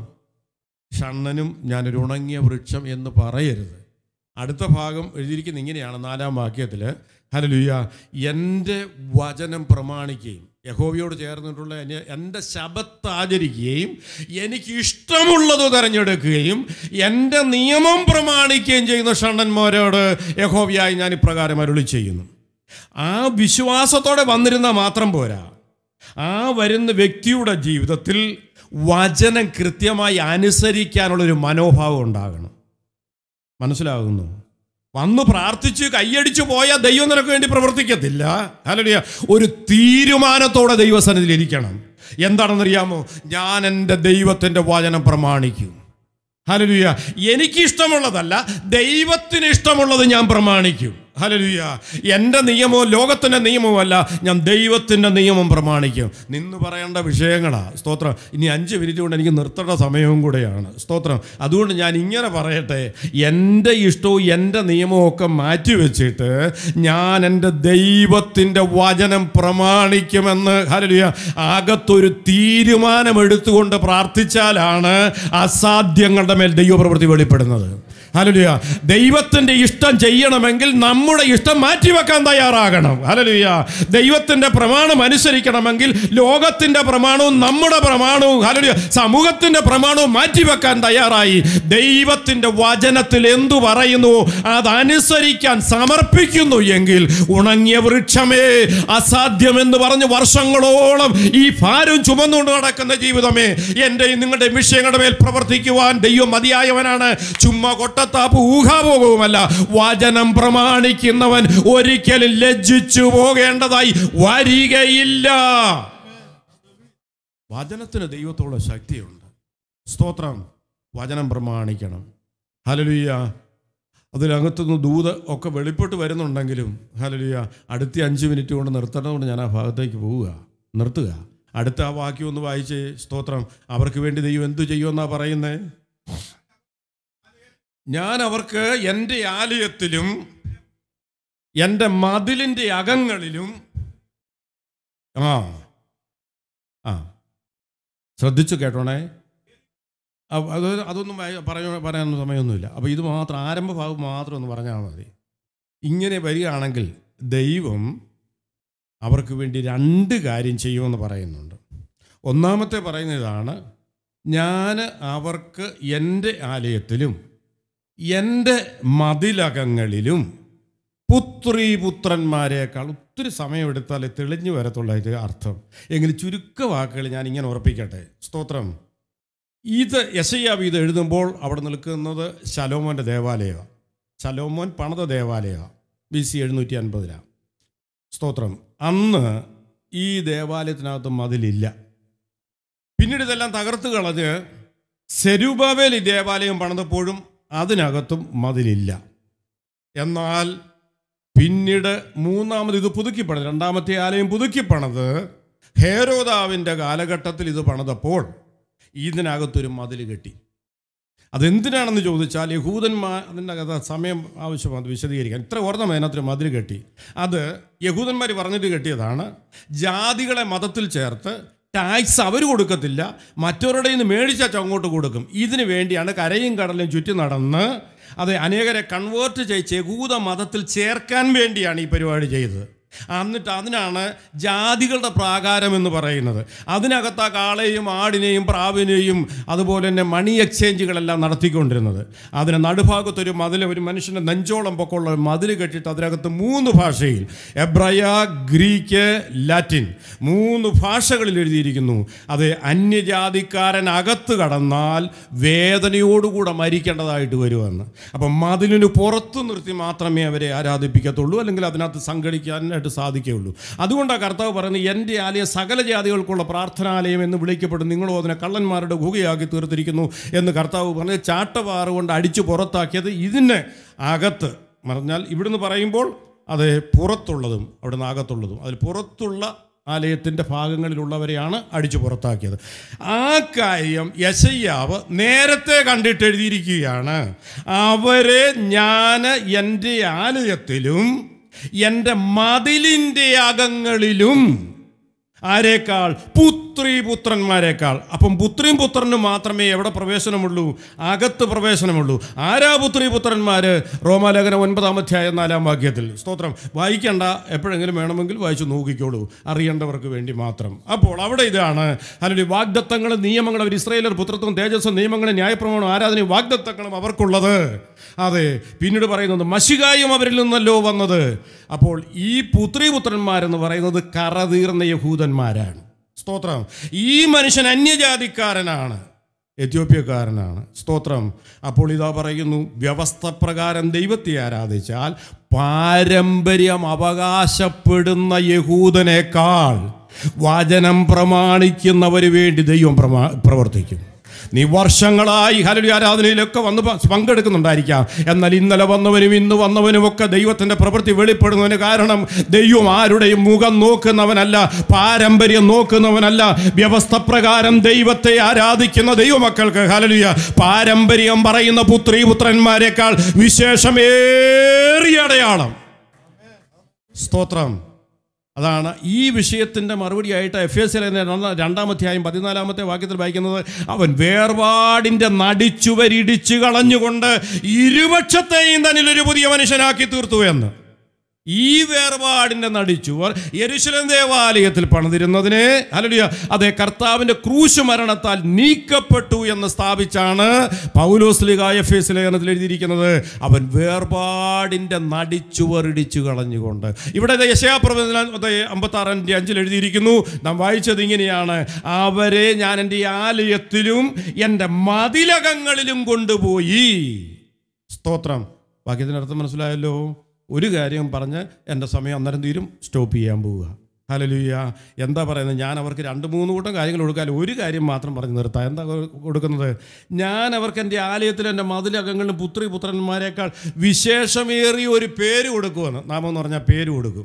ഷണ്ണനും ഞാനൊരു ഉണങ്ങിയ വൃക്ഷം എന്ന് പറയരുത്. അടുത്ത ഭാഗം എഴുതിയിരിക്കുന്നത് ഇങ്ങനെയാണ്, നാലാം വാക്യത്തിൽ ഹല്ലേലൂയ എൻ്റെ വചനം പ്രമാണിക്കുകയും യഹോവയോട് ചേർന്നിട്ടുള്ള എൻ്റെ ശബത്ത് ആചരിക്കുകയും എനിക്ക് ഇഷ്ടമുള്ളത് തിരഞ്ഞെടുക്കുകയും എൻ്റെ നിയമം പ്രമാണിക്കുകയും ചെയ്യുന്ന ഷണ്ണന്മാരോട് യഹോവയായി ഞാൻ ഇപ്രകാരം അരുളി ചെയ്യുന്നു. ആ വിശ്വാസത്തോടെ വന്നിരുന്നാൽ മാത്രം പോരാ, ആ വരുന്ന വ്യക്തിയുടെ ജീവിതത്തിൽ വചനം കൃത്യമായി അനുസരിക്കാനുള്ളൊരു മനോഭാവം ഉണ്ടാകണം. മനസ്സിലാകുന്നു? വന്ന് പ്രാർത്ഥിച്ച് കൈയടിച്ചു പോയാൽ ദൈവം നിനക്ക് വേണ്ടി പ്രവർത്തിക്കത്തില്ല. ഹല്ലേലൂയ ഒരു തീരുമാനത്തോടെ ദൈവസന്നിധിയിൽ ഇരിക്കണം. എന്താണെന്നറിയാമോ? ഞാൻ എൻ്റെ ദൈവത്തിൻ്റെ വചനം പ്രമാണിക്കും. ഹല്ലേലൂയ എനിക്കിഷ്ടമുള്ളതല്ല, ദൈവത്തിന് ഇഷ്ടമുള്ളത് ഞാൻ പ്രമാണിക്കും. ഹല്ലേലൂയ എൻ്റെ നിയമവും ലോകത്തിൻ്റെ നിയമവുമല്ല, ഞാൻ ദൈവത്തിൻ്റെ നിയമം പ്രമാണിക്കും. നിന്ന് പറയേണ്ട വിഷയങ്ങളാണ്. സ്തോത്രം. ഇനി അഞ്ച് മിനിറ്റ് കൊണ്ട് എനിക്ക് നിർത്തേണ്ട സമയവും കൂടെയാണ്. സ്തോത്രം. അതുകൊണ്ട് ഞാൻ ഇങ്ങനെ പറയട്ടെ, എൻ്റെ ഇഷ്ടവും എൻ്റെ നിയമവും ഒക്കെ മാറ്റിവെച്ചിട്ട് ഞാൻ എൻ്റെ ദൈവത്തിൻ്റെ വചനം പ്രമാണിക്കുമെന്ന് ഹല്ലേലൂയ അകത്തൊരു തീരുമാനമെടുത്തുകൊണ്ട് പ്രാർത്ഥിച്ചാലാണ് അസാധ്യങ്ങളുടെ മേൽ ദൈവപ്രവൃത്തി വെളിപ്പെടുന്നത്. ഹല്ലേലൂയ ദൈവത്തിൻ്റെ ഇഷ്ടം ചെയ്യണമെങ്കിൽ നമ്മുടെ ഇഷ്ടം മാറ്റിവെക്കാൻ തയ്യാറാകണം. ഹല്ലേലൂയ ദൈവത്തിൻ്റെ പ്രമാണം അനുസരിക്കണമെങ്കിൽ ലോകത്തിൻ്റെ പ്രമാണവും നമ്മുടെ പ്രമാണവും ഹല്ലേലൂയ സമൂഹത്തിൻ്റെ പ്രമാണവും മാറ്റിവെക്കാൻ തയ്യാറായി ദൈവത്തിൻ്റെ വചനത്തിൽ എന്തു പറയുന്നു അതനുസരിക്കാൻ സമർപ്പിക്കുന്നു എങ്കിൽ ഉണങ്ങിയ വൃക്ഷമേ, അസാധ്യമെന്ന് പറഞ്ഞ് വർഷങ്ങളോളം ഈ ഭാരം ചുമന്നുകൊണ്ട് നടക്കുന്ന ജീവിതമേ, എൻ്റെയും നിങ്ങളുടെ വിഷയങ്ങളുടെ മേൽ പ്രവർത്തിക്കുവാൻ ദൈവം മതിയായവനാണ്. ചുമ്മാ കൊട്ടത്താപ്പ് ഊഹാപോകവുമല്ല. വചനം പ്രമാണിക്കുന്നവൻ ഒരിക്കലും ലജ്ജിച്ചു പോകേണ്ടതായി വരികയില്ല. വചനത്തിന് ദൈവത്തോളം ശക്തിയുണ്ട്. സ്തോത്രം. വചനം പ്രമാണിക്കണം. ഹല്ലേലൂയ അതിനകത്തുനിന്ന് ദൂത് ഒക്കെ വെളിപ്പെട്ട് വരുന്നുണ്ടെങ്കിലും ഹല്ലേലൂയ അടുത്ത അഞ്ച് മിനിറ്റ് കൊണ്ട് നിർത്തണതുകൊണ്ട് ഞാൻ ആ ഭാഗത്തേക്ക് പോവുക, നിർത്തുക. അടുത്ത ആ വാക്യം ഒന്ന് വായിച്ചേ. സ്തോത്രം. അവർക്ക് വേണ്ടി ദൈവം എന്തു ചെയ്യുമെന്നാണ് പറയുന്നത്? ഞാൻ അവർക്ക് എൻ്റെ ആലയത്തിലും എൻ്റെ മതിലിൻ്റെ അകങ്ങളിലും ആ ആ ശ്രദ്ധിച്ചു കേട്ടോണേ. അത് അതൊന്നും പറയാൻ പറയാനൊന്നും സമയമൊന്നുമില്ല. അപ്പോൾ ഇത് മാത്രം ആരംഭ ഭാഗം മാത്രം ഒന്ന് പറഞ്ഞാൽ മതി. ഇങ്ങനെ വരികയാണെങ്കിൽ ദൈവം അവർക്ക് വേണ്ടി രണ്ട് കാര്യം ചെയ്യുമെന്ന് പറയുന്നുണ്ട്. ഒന്നാമത്തെ പറയുന്നതാണ്, ഞാൻ അവർക്ക് എൻ്റെ ആലയത്തിലും എൻ്റെ മതിലകങ്ങളിലും പുത്രീ പുത്രന്മാരെക്കാൾ ഒത്തിരി സമയമെടുത്താൽ തെളിഞ്ഞു വരത്തുള്ള ഇത് അർത്ഥം. എങ്കിലും ചുരുക്ക വാക്കുകൾ ഞാൻ ഇങ്ങനെ ഉറപ്പിക്കട്ടെ. സ്തോത്രം. ഇത് യെശയ്യാവ് ഇത് എഴുതുമ്പോൾ അവിടെ നിൽക്കുന്നത് ശലോമോൻ്റെ ദേവാലയമാണ്. ശലോമോൻ പണിത ദേവാലയമാണ്. ബി സി എഴുന്നൂറ്റി അൻപതിലാണ്. സ്തോത്രം. അന്ന് ഈ ദേവാലയത്തിനകത്ത് മതിലില്ല. പിന്നീട് ഇതെല്ലാം തകർത്ത് കളഞ്ഞ് സെരുബാബേൽ ഈ ദേവാലയം പണിതപ്പോഴും അതിനകത്തും മതിലില്ല. എന്നാൽ പിന്നീട് മൂന്നാമത് ഇത് പുതുക്കി പണിത്, രണ്ടാമത്തെ ആലയം പുതുക്കി പണിത് ഹേരോദാവിൻ്റെ കാലഘട്ടത്തിൽ ഇത് പണിതപ്പോൾ ഇതിനകത്തൊരു മതിൽ കെട്ടി. അതെന്തിനാണെന്ന് ചോദിച്ചാൽ യഹൂദന്മാർ, അതിൻ്റെ അകത്ത് സമയം ആവശ്യമാണ് അത് വിശദീകരിക്കാൻ. ഇത്ര ഓർമ്മ അതിനകത്തൊരു മതിൽ കെട്ടി. അത് യഹൂദന്മാർ പറഞ്ഞിട്ട് കെട്ടിയതാണ്. ജാതികളെ മതത്തിൽ ചേർത്ത് ടാക്സ് അവർ കൊടുക്കത്തില്ല, മറ്റവരുടെ നിന്ന് മേടിച്ചാൽ അങ്ങോട്ട് കൊടുക്കും. ഇതിനു വേണ്ടിയാണ് കരയും കടലും ചുറ്റി നടന്ന് അത് അനേകരെ കൺവേർട്ട് ചെയ്ത് യഹൂദ മതത്തിൽ ചേർക്കാൻ വേണ്ടിയാണ് ഈ പരിപാടി ചെയ്തത്. എന്നിട്ട് അതിനാണ് ജാതികളുടെ പ്രാകാരം എന്ന് പറയുന്നത്. അതിനകത്ത് ആ കാളയെയും ആടിനെയും പ്രാവിനെയും അതുപോലെ തന്നെ മണി എക്സ്ചേഞ്ചുകളെല്ലാം നടത്തിക്കൊണ്ടിരുന്നത്. അതിന് നടുഭാഗത്തൊരു മതിൽ, ഒരു മനുഷ്യൻ്റെ നെഞ്ചോളം പൊക്കമുള്ള ഒരു മതിൽ കെട്ടിയിട്ട് അതിനകത്ത് മൂന്ന് ഭാഷയിൽ, എബ്രയ, ഗ്രീക്ക്, ലാറ്റിൻ, മൂന്ന് ഭാഷകളിൽ എഴുതിയിരിക്കുന്നു. അത് അന്യജാതിക്കാരൻ അകത്ത് കടന്നാൽ വേദനയോടുകൂടെ മരിക്കേണ്ടതായിട്ട് വരുമെന്ന്. അപ്പം മതിലിന് പുറത്തു നിർത്തി മാത്രമേ അവരെ ആരാധിപ്പിക്കത്തുള്ളൂ, അല്ലെങ്കിൽ അതിനകത്ത് സംഘടിക്കാൻ സാധിക്കുകയുള്ളൂ. അതുകൊണ്ടാണ് കർത്താവ് പറയുന്നത്, എൻ്റെ ആലയം സകല ജാതികൾക്കുള്ള പ്രാർത്ഥനാലയം എന്ന് വിളിക്കപ്പെടും, നിങ്ങളോ അതിനെ കള്ളന്മാരുടെ ഗുഹയാക്കി തീർത്തിരിക്കുന്നു എന്ന് കർത്താവ് പറഞ്ഞ് ചാട്ടവാറ് കൊണ്ട് അടിച്ചു പുറത്താക്കിയത് ഇതിന് അകത്ത് പറഞ്ഞാൽ, ഇവിടുന്ന് പറയുമ്പോൾ അത് പുറത്തുള്ളതും അവിടുന്ന് അകത്തുള്ളതും, അതിൽ പുറത്തുള്ള ആലയത്തിൻ്റെ ഭാഗങ്ങളിലുള്ളവരെയാണ് അടിച്ചു പുറത്താക്കിയത്. ആ കാര്യം യെശയ്യാവ് നേരത്തെ കണ്ടിട്ട് എഴുതിയിരിക്കുകയാണ്. അവരെ ഞാൻ എൻ്റെ ആലയത്തിലും എൻ്റെ മതിലിൻ്റെ അകങ്ങളിലും ആരേക്കാൾ? പുത്രി പുത്രന്മാരെക്കാൾ. അപ്പം പുത്രിയും പുത്രനും മാത്രമേ എവിടെ പ്രവേശനമുള്ളൂ? അകത്ത് പ്രവേശനമുള്ളൂ. ആരാ പുത്രി പുത്രന്മാർ? റോമാലേഖനം ഒൻപതാം അധ്യായം നാലാം വാക്യത്തിൽ. സ്തോത്രം. വായിക്കണ്ട, എപ്പോഴെങ്കിലും വേണമെങ്കിൽ വായിച്ചു നോക്കിക്കോളൂ, അറിയേണ്ടവർക്ക് വേണ്ടി മാത്രം. അപ്പോൾ അവിടെ ഇതാണ് അല്ലെങ്കിൽ വാഗ്ദത്തങ്ങളും നിയമങ്ങളും, അവർ ഇസ്രായേലർ പുത്രത്വം, തേജസ്സും, നിയമങ്ങളും, ന്യായപ്രമാണവും, ആരാധനയും, വാഗ്ദത്തങ്ങളും അവർക്കുള്ളത്. അതെ, പിന്നീട് പറയുന്നത് മശികായും അവരിൽ നിന്നല്ലോ വന്നത്. അപ്പോൾ ഈ പുത്രിപുത്രന്മാരെന്ന് പറയുന്നത് കറതീർന്ന യഹൂദന്മാരാണ്. സ്തോത്രം. ഈ മനുഷ്യൻ അന്യജാതിക്കാരനാണ്, എത്യോപ്യക്കാരനാണ്. സ്തോത്രം. അപ്പോൾ ഇതാ പറയുന്നു, വ്യവസ്ഥ പ്രകാരം ദൈവത്തെ ആരാധിച്ചാൽ പാരമ്പര്യം അവകാശപ്പെടുന്ന യഹൂദനേക്കാൾ വചനം പ്രമാണിക്കുന്നവന് വേണ്ടി ദൈവം പ്രമാ പ്രവർത്തിക്കും. നീ വർഷങ്ങളായി ഹല്ലേലൂയ ആരാധനയിലൊക്കെ വന്ന് പങ്കെടുക്കുന്നുണ്ടായിരിക്കാം. എന്നാൽ ഇന്നലെ വന്നവനും ഇന്ന് വന്നവനുമൊക്കെ ദൈവത്തിൻ്റെ പ്രവൃത്തി വെളിപ്പെടുന്നതിന് കാരണം ദൈവം ആരുടെയും മുഖം നോക്കുന്നവനല്ല, പാരമ്പര്യം നോക്കുന്നവനല്ല. വ്യവസ്ഥ പ്രകാരം ദൈവത്തെ ആരാധിക്കുന്ന ദൈവമക്കൾക്ക് ഹല്ലേലൂയ പാരമ്പര്യം പറയുന്ന പുത്രീ പുത്രന്മാരെക്കാൾ വിശേഷമേറിയ അടയാളം. സ്തോത്രം. അതാണ് ഈ വിഷയത്തിൻ്റെ മറുപടിയായിട്ട് എഫ് എസ് രണ്ടാമധ്യായം പതിനാലാമത്തെ വാക്യത്തിൽ വായിക്കുന്നത്, അവൻ വേർപാടിൻ്റെ നടിച്ചുവരിടിച്ചു കളഞ്ഞുകൊണ്ട് ഇരുപക്ഷത്തെയും തന്നിലൊരു പുതിയ മനുഷ്യനാക്കി തീർത്തു എന്ന്. ഈ വേർപാടിൻ്റെ നടിച്ചുവർ യെരൂശലേം ദേവാലയത്തിൽ പണിതിരുന്നതിനെ ഹല്ലേലൂയ അതേ കർത്താവിൻ്റെ ക്രൂശ് മരണത്താൽ നീക്കപ്പെട്ടു എന്ന് സ്ഥാപിച്ചാണ് പൗലോസ് ശ്ലീഹ എഫേസ്യ ലേഖനത്തിൽ എഴുതിയിരിക്കുന്നത്. അവൻ വേർപാടിൻ്റെ നടിച്ചുവർ ഇടിച്ചു കളഞ്ഞുകൊണ്ട്. ഇവിടെ യെശയ്യാ പ്രവചനം അമ്പത്താറിൻ്റെ അഞ്ചിൽ എഴുതിയിരിക്കുന്നു. നാം വായിച്ചത് ഇങ്ങനെയാണ്, അവരെ ഞാൻ എൻ്റെ ആലയത്തിലും എൻ്റെ മതിലകങ്ങളിലും കൊണ്ടുപോയി. സ്തോത്രം. വാക്യത്തിൻ്റെ അർത്ഥം മനസ്സിലായല്ലോ. ഒരു കാര്യം പറഞ്ഞ് എൻ്റെ സമയം അന്നേരം തീരും, സ്റ്റോപ്പ് ചെയ്യാൻ പോവുക. ഹല്ലേലൂയ. എന്താ പറയുന്നത്? ഞാൻ അവർക്ക് രണ്ട് മൂന്ന് കൂട്ടം കാര്യങ്ങൾ കൊടുക്കാൻ ഒരു കാര്യം മാത്രം പറഞ്ഞ് നിർത്താം. എന്താ കൊടുക്കുന്നത്? ഞാൻ അവർക്ക് എൻ്റെ ആലയത്തിൽ എൻ്റെ മതിലകങ്ങളിലും പുത്രി പുത്രന്മാരെക്കാൾ വിശേഷമേറിയ ഒരു പേര് കൊടുക്കുമെന്ന്. നാമം എന്ന് പറഞ്ഞാൽ പേര് കൊടുക്കും.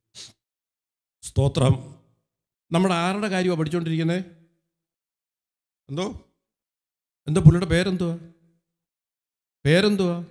സ്തോത്രം. നമ്മുടെ ആരുടെ കാര്യമാണ് പഠിച്ചുകൊണ്ടിരിക്കുന്നത്? എന്തോ എന്തോ പുള്ളിയുടെ പേരെന്തുവാ? പേരെന്തുവാ?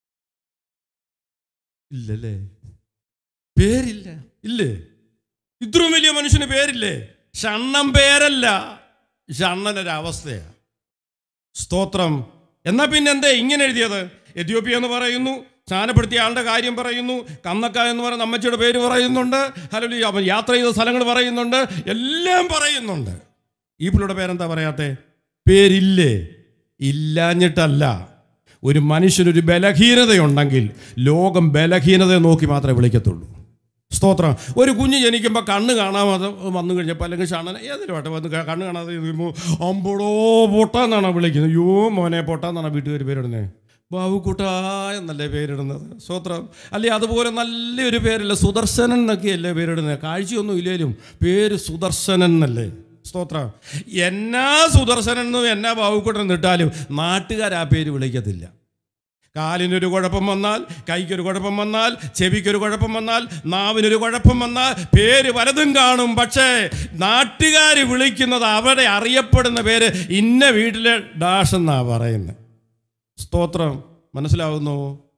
ഇല്ലല്ലേ? പേരില്ല. ഇല്ലേ? ഇത്രയും വലിയ മനുഷ്യന് പേരില്ലേ? ഷണ്ണം പേരല്ല, ഷണ്ണനൊരവസ്ഥയാണ്. സ്തോത്രം. എന്നാൽ പിന്നെ എന്തേ ഇങ്ങനെ എഴുതിയത്? എത്യോപ്യ എന്ന് പറയുന്നു, സ്നാനപ്പെടുത്തിയ ആളുടെ കാര്യം പറയുന്നു, കന്നക്ക എന്ന് പറയുന്ന അമ്മച്ചിയുടെ പേര് പറയുന്നുണ്ട്, ഹല്ലേലൂയ അവൻ യാത്ര ചെയ്ത സ്ഥലങ്ങൾ പറയുന്നുണ്ട്, എല്ലാം പറയുന്നുണ്ട്. ഈ പുള്ളിയുടെ പേരെന്താ പറയാത്തേ? പേരില്ലേ? ഇല്ലാഞ്ഞിട്ടല്ല. ഒരു മനുഷ്യനൊരു ബലഹീനതയുണ്ടെങ്കിൽ ലോകം ബലഹീനതയെ നോക്കി മാത്രമേ വിളിക്കത്തുള്ളൂ. സ്തോത്രം. ഒരു കുഞ്ഞ് ജനിക്കുമ്പോൾ കണ്ണ് കാണാതെ വന്നു കഴിഞ്ഞപ്പോൾ അല്ലെങ്കിൽ ഷാണന ഏതൊരു വട്ടം വന്ന് കണ്ണ് കാണാതെ ഇരിക്കുമ്പോൾ അമ്പടോ പൊട്ടാന്നാണോ വിളിക്കുന്നത്? യോ മോനെ പൊട്ടാന്നാണോ വീട്ടുകാർ പേരിടുന്നത്? ബാബുക്കുട്ടാ എന്നല്ലേ പേരിടുന്നത്? സ്തോത്രം. അല്ലേ അതുപോലെ നല്ലൊരു പേരല്ല, സുദർശനൻ എന്നൊക്കെയല്ലേ പേരിടുന്നത്? കാഴ്ചയൊന്നും ഇല്ലേലും പേര് സുദർശനൻ എന്നല്ലേ? സ്തോത്രം. എന്നാ സുദർശനൻ എന്നും എന്നാ ബാബുക്കുട്ടൻ ഇട്ടാലും നാട്ടുകാർ ആ പേര് വിളിക്കത്തില്ല. കാലിനൊരു കുഴപ്പം വന്നാൽ, കൈക്കൊരു കുഴപ്പം വന്നാൽ, ചെവിക്കൊരു കുഴപ്പം വന്നാൽ, നാവിനൊരു കുഴപ്പം വന്നാൽ പേര് പലതും കാണും. പക്ഷേ നാട്ടുകാർ വിളിക്കുന്നത്, അവിടെ അറിയപ്പെടുന്ന പേര് ഇന്ന വീട്ടിലെ ഡാഷ് എന്നാണ് പറയുന്നത്. സ്തോത്രം. മനസ്സിലാവുന്നു?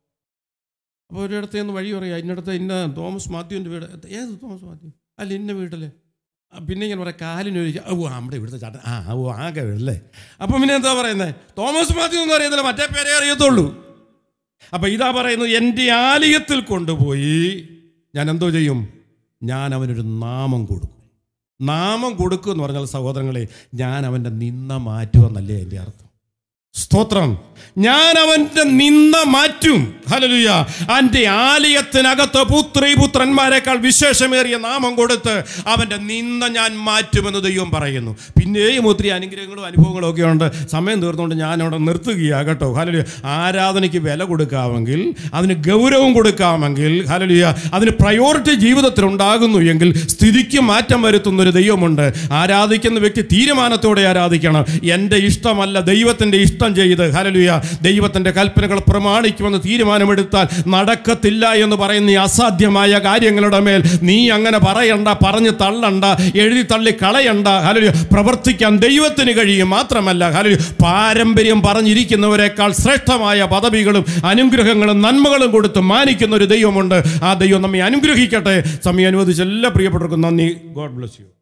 അപ്പോൾ ഒരിടത്ത് നിന്ന് വഴി പറയാം, ഇന്നടത്ത് ഇന്ന തോമസ് മാത്യുവിൻ്റെ വീട്. ഏത് തോമസ് മാത്യു? അല്ല ഇന്ന വീട്ടിലെ. പിന്നെ ഇങ്ങനെ പറയാം കാലിനൊരു, ഓ നമ്മുടെ ഇവിടുത്തെ ചാട്ടൻ, ആ ഓ ആകെ വീടല്ലേ. അപ്പം പിന്നെ എന്താ പറയുന്നത്? തോമസ് മാത്യു എന്ന് അറിയത്തില്ല, മറ്റേ പേരെ അറിയത്തുള്ളൂ. അപ്പം ഇതാ പറയുന്നത്, എൻ്റെ ആലയത്തിൽ കൊണ്ടുപോയി ഞാൻ എന്തോ ചെയ്യും? ഞാൻ അവനൊരു നാമം കൊടുക്കും. നാമം കൊടുക്കും എന്ന് പറഞ്ഞാൽ സഹോദരങ്ങളെ, ഞാൻ അവൻ്റെ നിന്ന മാറ്റുമെന്നല്ലേ എൻ്റെ അർത്ഥം. സ്തോത്രം. ഞാൻ അവൻ്റെ നിന്ന മാറ്റും. ഹല്ലേലൂയ. എൻ്റെ ആലയത്തിനകത്ത് പുത്രി പുത്രന്മാരെക്കാൾ വിശേഷമേറിയ നാമം കൊടുത്ത് അവൻ്റെ നിന്ന ഞാൻ മാറ്റുമെന്ന് ദൈവം പറയുന്നു. പിന്നെയും ഒത്തിരി അനുഗ്രഹങ്ങളും അനുഭവങ്ങളും ഒക്കെ ഉണ്ട്. സമയം തീർന്നുകൊണ്ട് ഞാനവിടെ നിർത്തുകയാണ് കേട്ടോ. ഹല്ലേലൂയ. ആരാധനയ്ക്ക് വില കൊടുക്കാമെങ്കിൽ, അതിന് ഗൗരവം കൊടുക്കാമെങ്കിൽ, ഹല്ലേലൂയ, അതിന് പ്രയോറിറ്റി ജീവിതത്തിൽ ഉണ്ടാകുന്നു എങ്കിൽ സ്ഥിതിക്ക് മാറ്റം വരുത്തുന്നൊരു ദൈവമുണ്ട്. ആരാധിക്കുന്ന വ്യക്തി തീരുമാനത്തോടെ ആരാധിക്കണം. എൻ്റെ ഇഷ്ടമല്ല, ദൈവത്തിൻ്റെ ഇഷ്ടം ചെയ്ത്, ഹല്ലേലൂയ, ദൈവത്തിൻ്റെ കൽപ്പനകൾ പ്രമാണിക്കുമെന്ന് തീരുമാനമെടുത്താൽ നടക്കത്തില്ല എന്ന് പറയുന്ന ഈ അസാധ്യമായ കാര്യങ്ങളുടെ മേൽ നീ അങ്ങനെ പറയണ്ട, പറഞ്ഞ് തള്ളണ്ട, എഴുതി തള്ളി കളയണ്ട. ഹല്ലേലൂയ. പ്രവർത്തിക്കാൻ ദൈവത്തിന് കഴിയും. മാത്രമല്ല, ഹല്ലേലൂയ, പാരമ്പര്യം പറഞ്ഞിരിക്കുന്നവരെക്കാൾ ശ്രേഷ്ഠമായ പദവികളും അനുഗ്രഹങ്ങളും നന്മകളും കൊടുത്ത് മാനിക്കുന്ന ഒരു ദൈവമുണ്ട്. ആ ദൈവം നമ്മെ അനുഗ്രഹിക്കട്ടെ. സമയം അനുവദിച്ച എല്ലാ പ്രിയപ്പെട്ടവർക്കും നന്ദി. God bless U.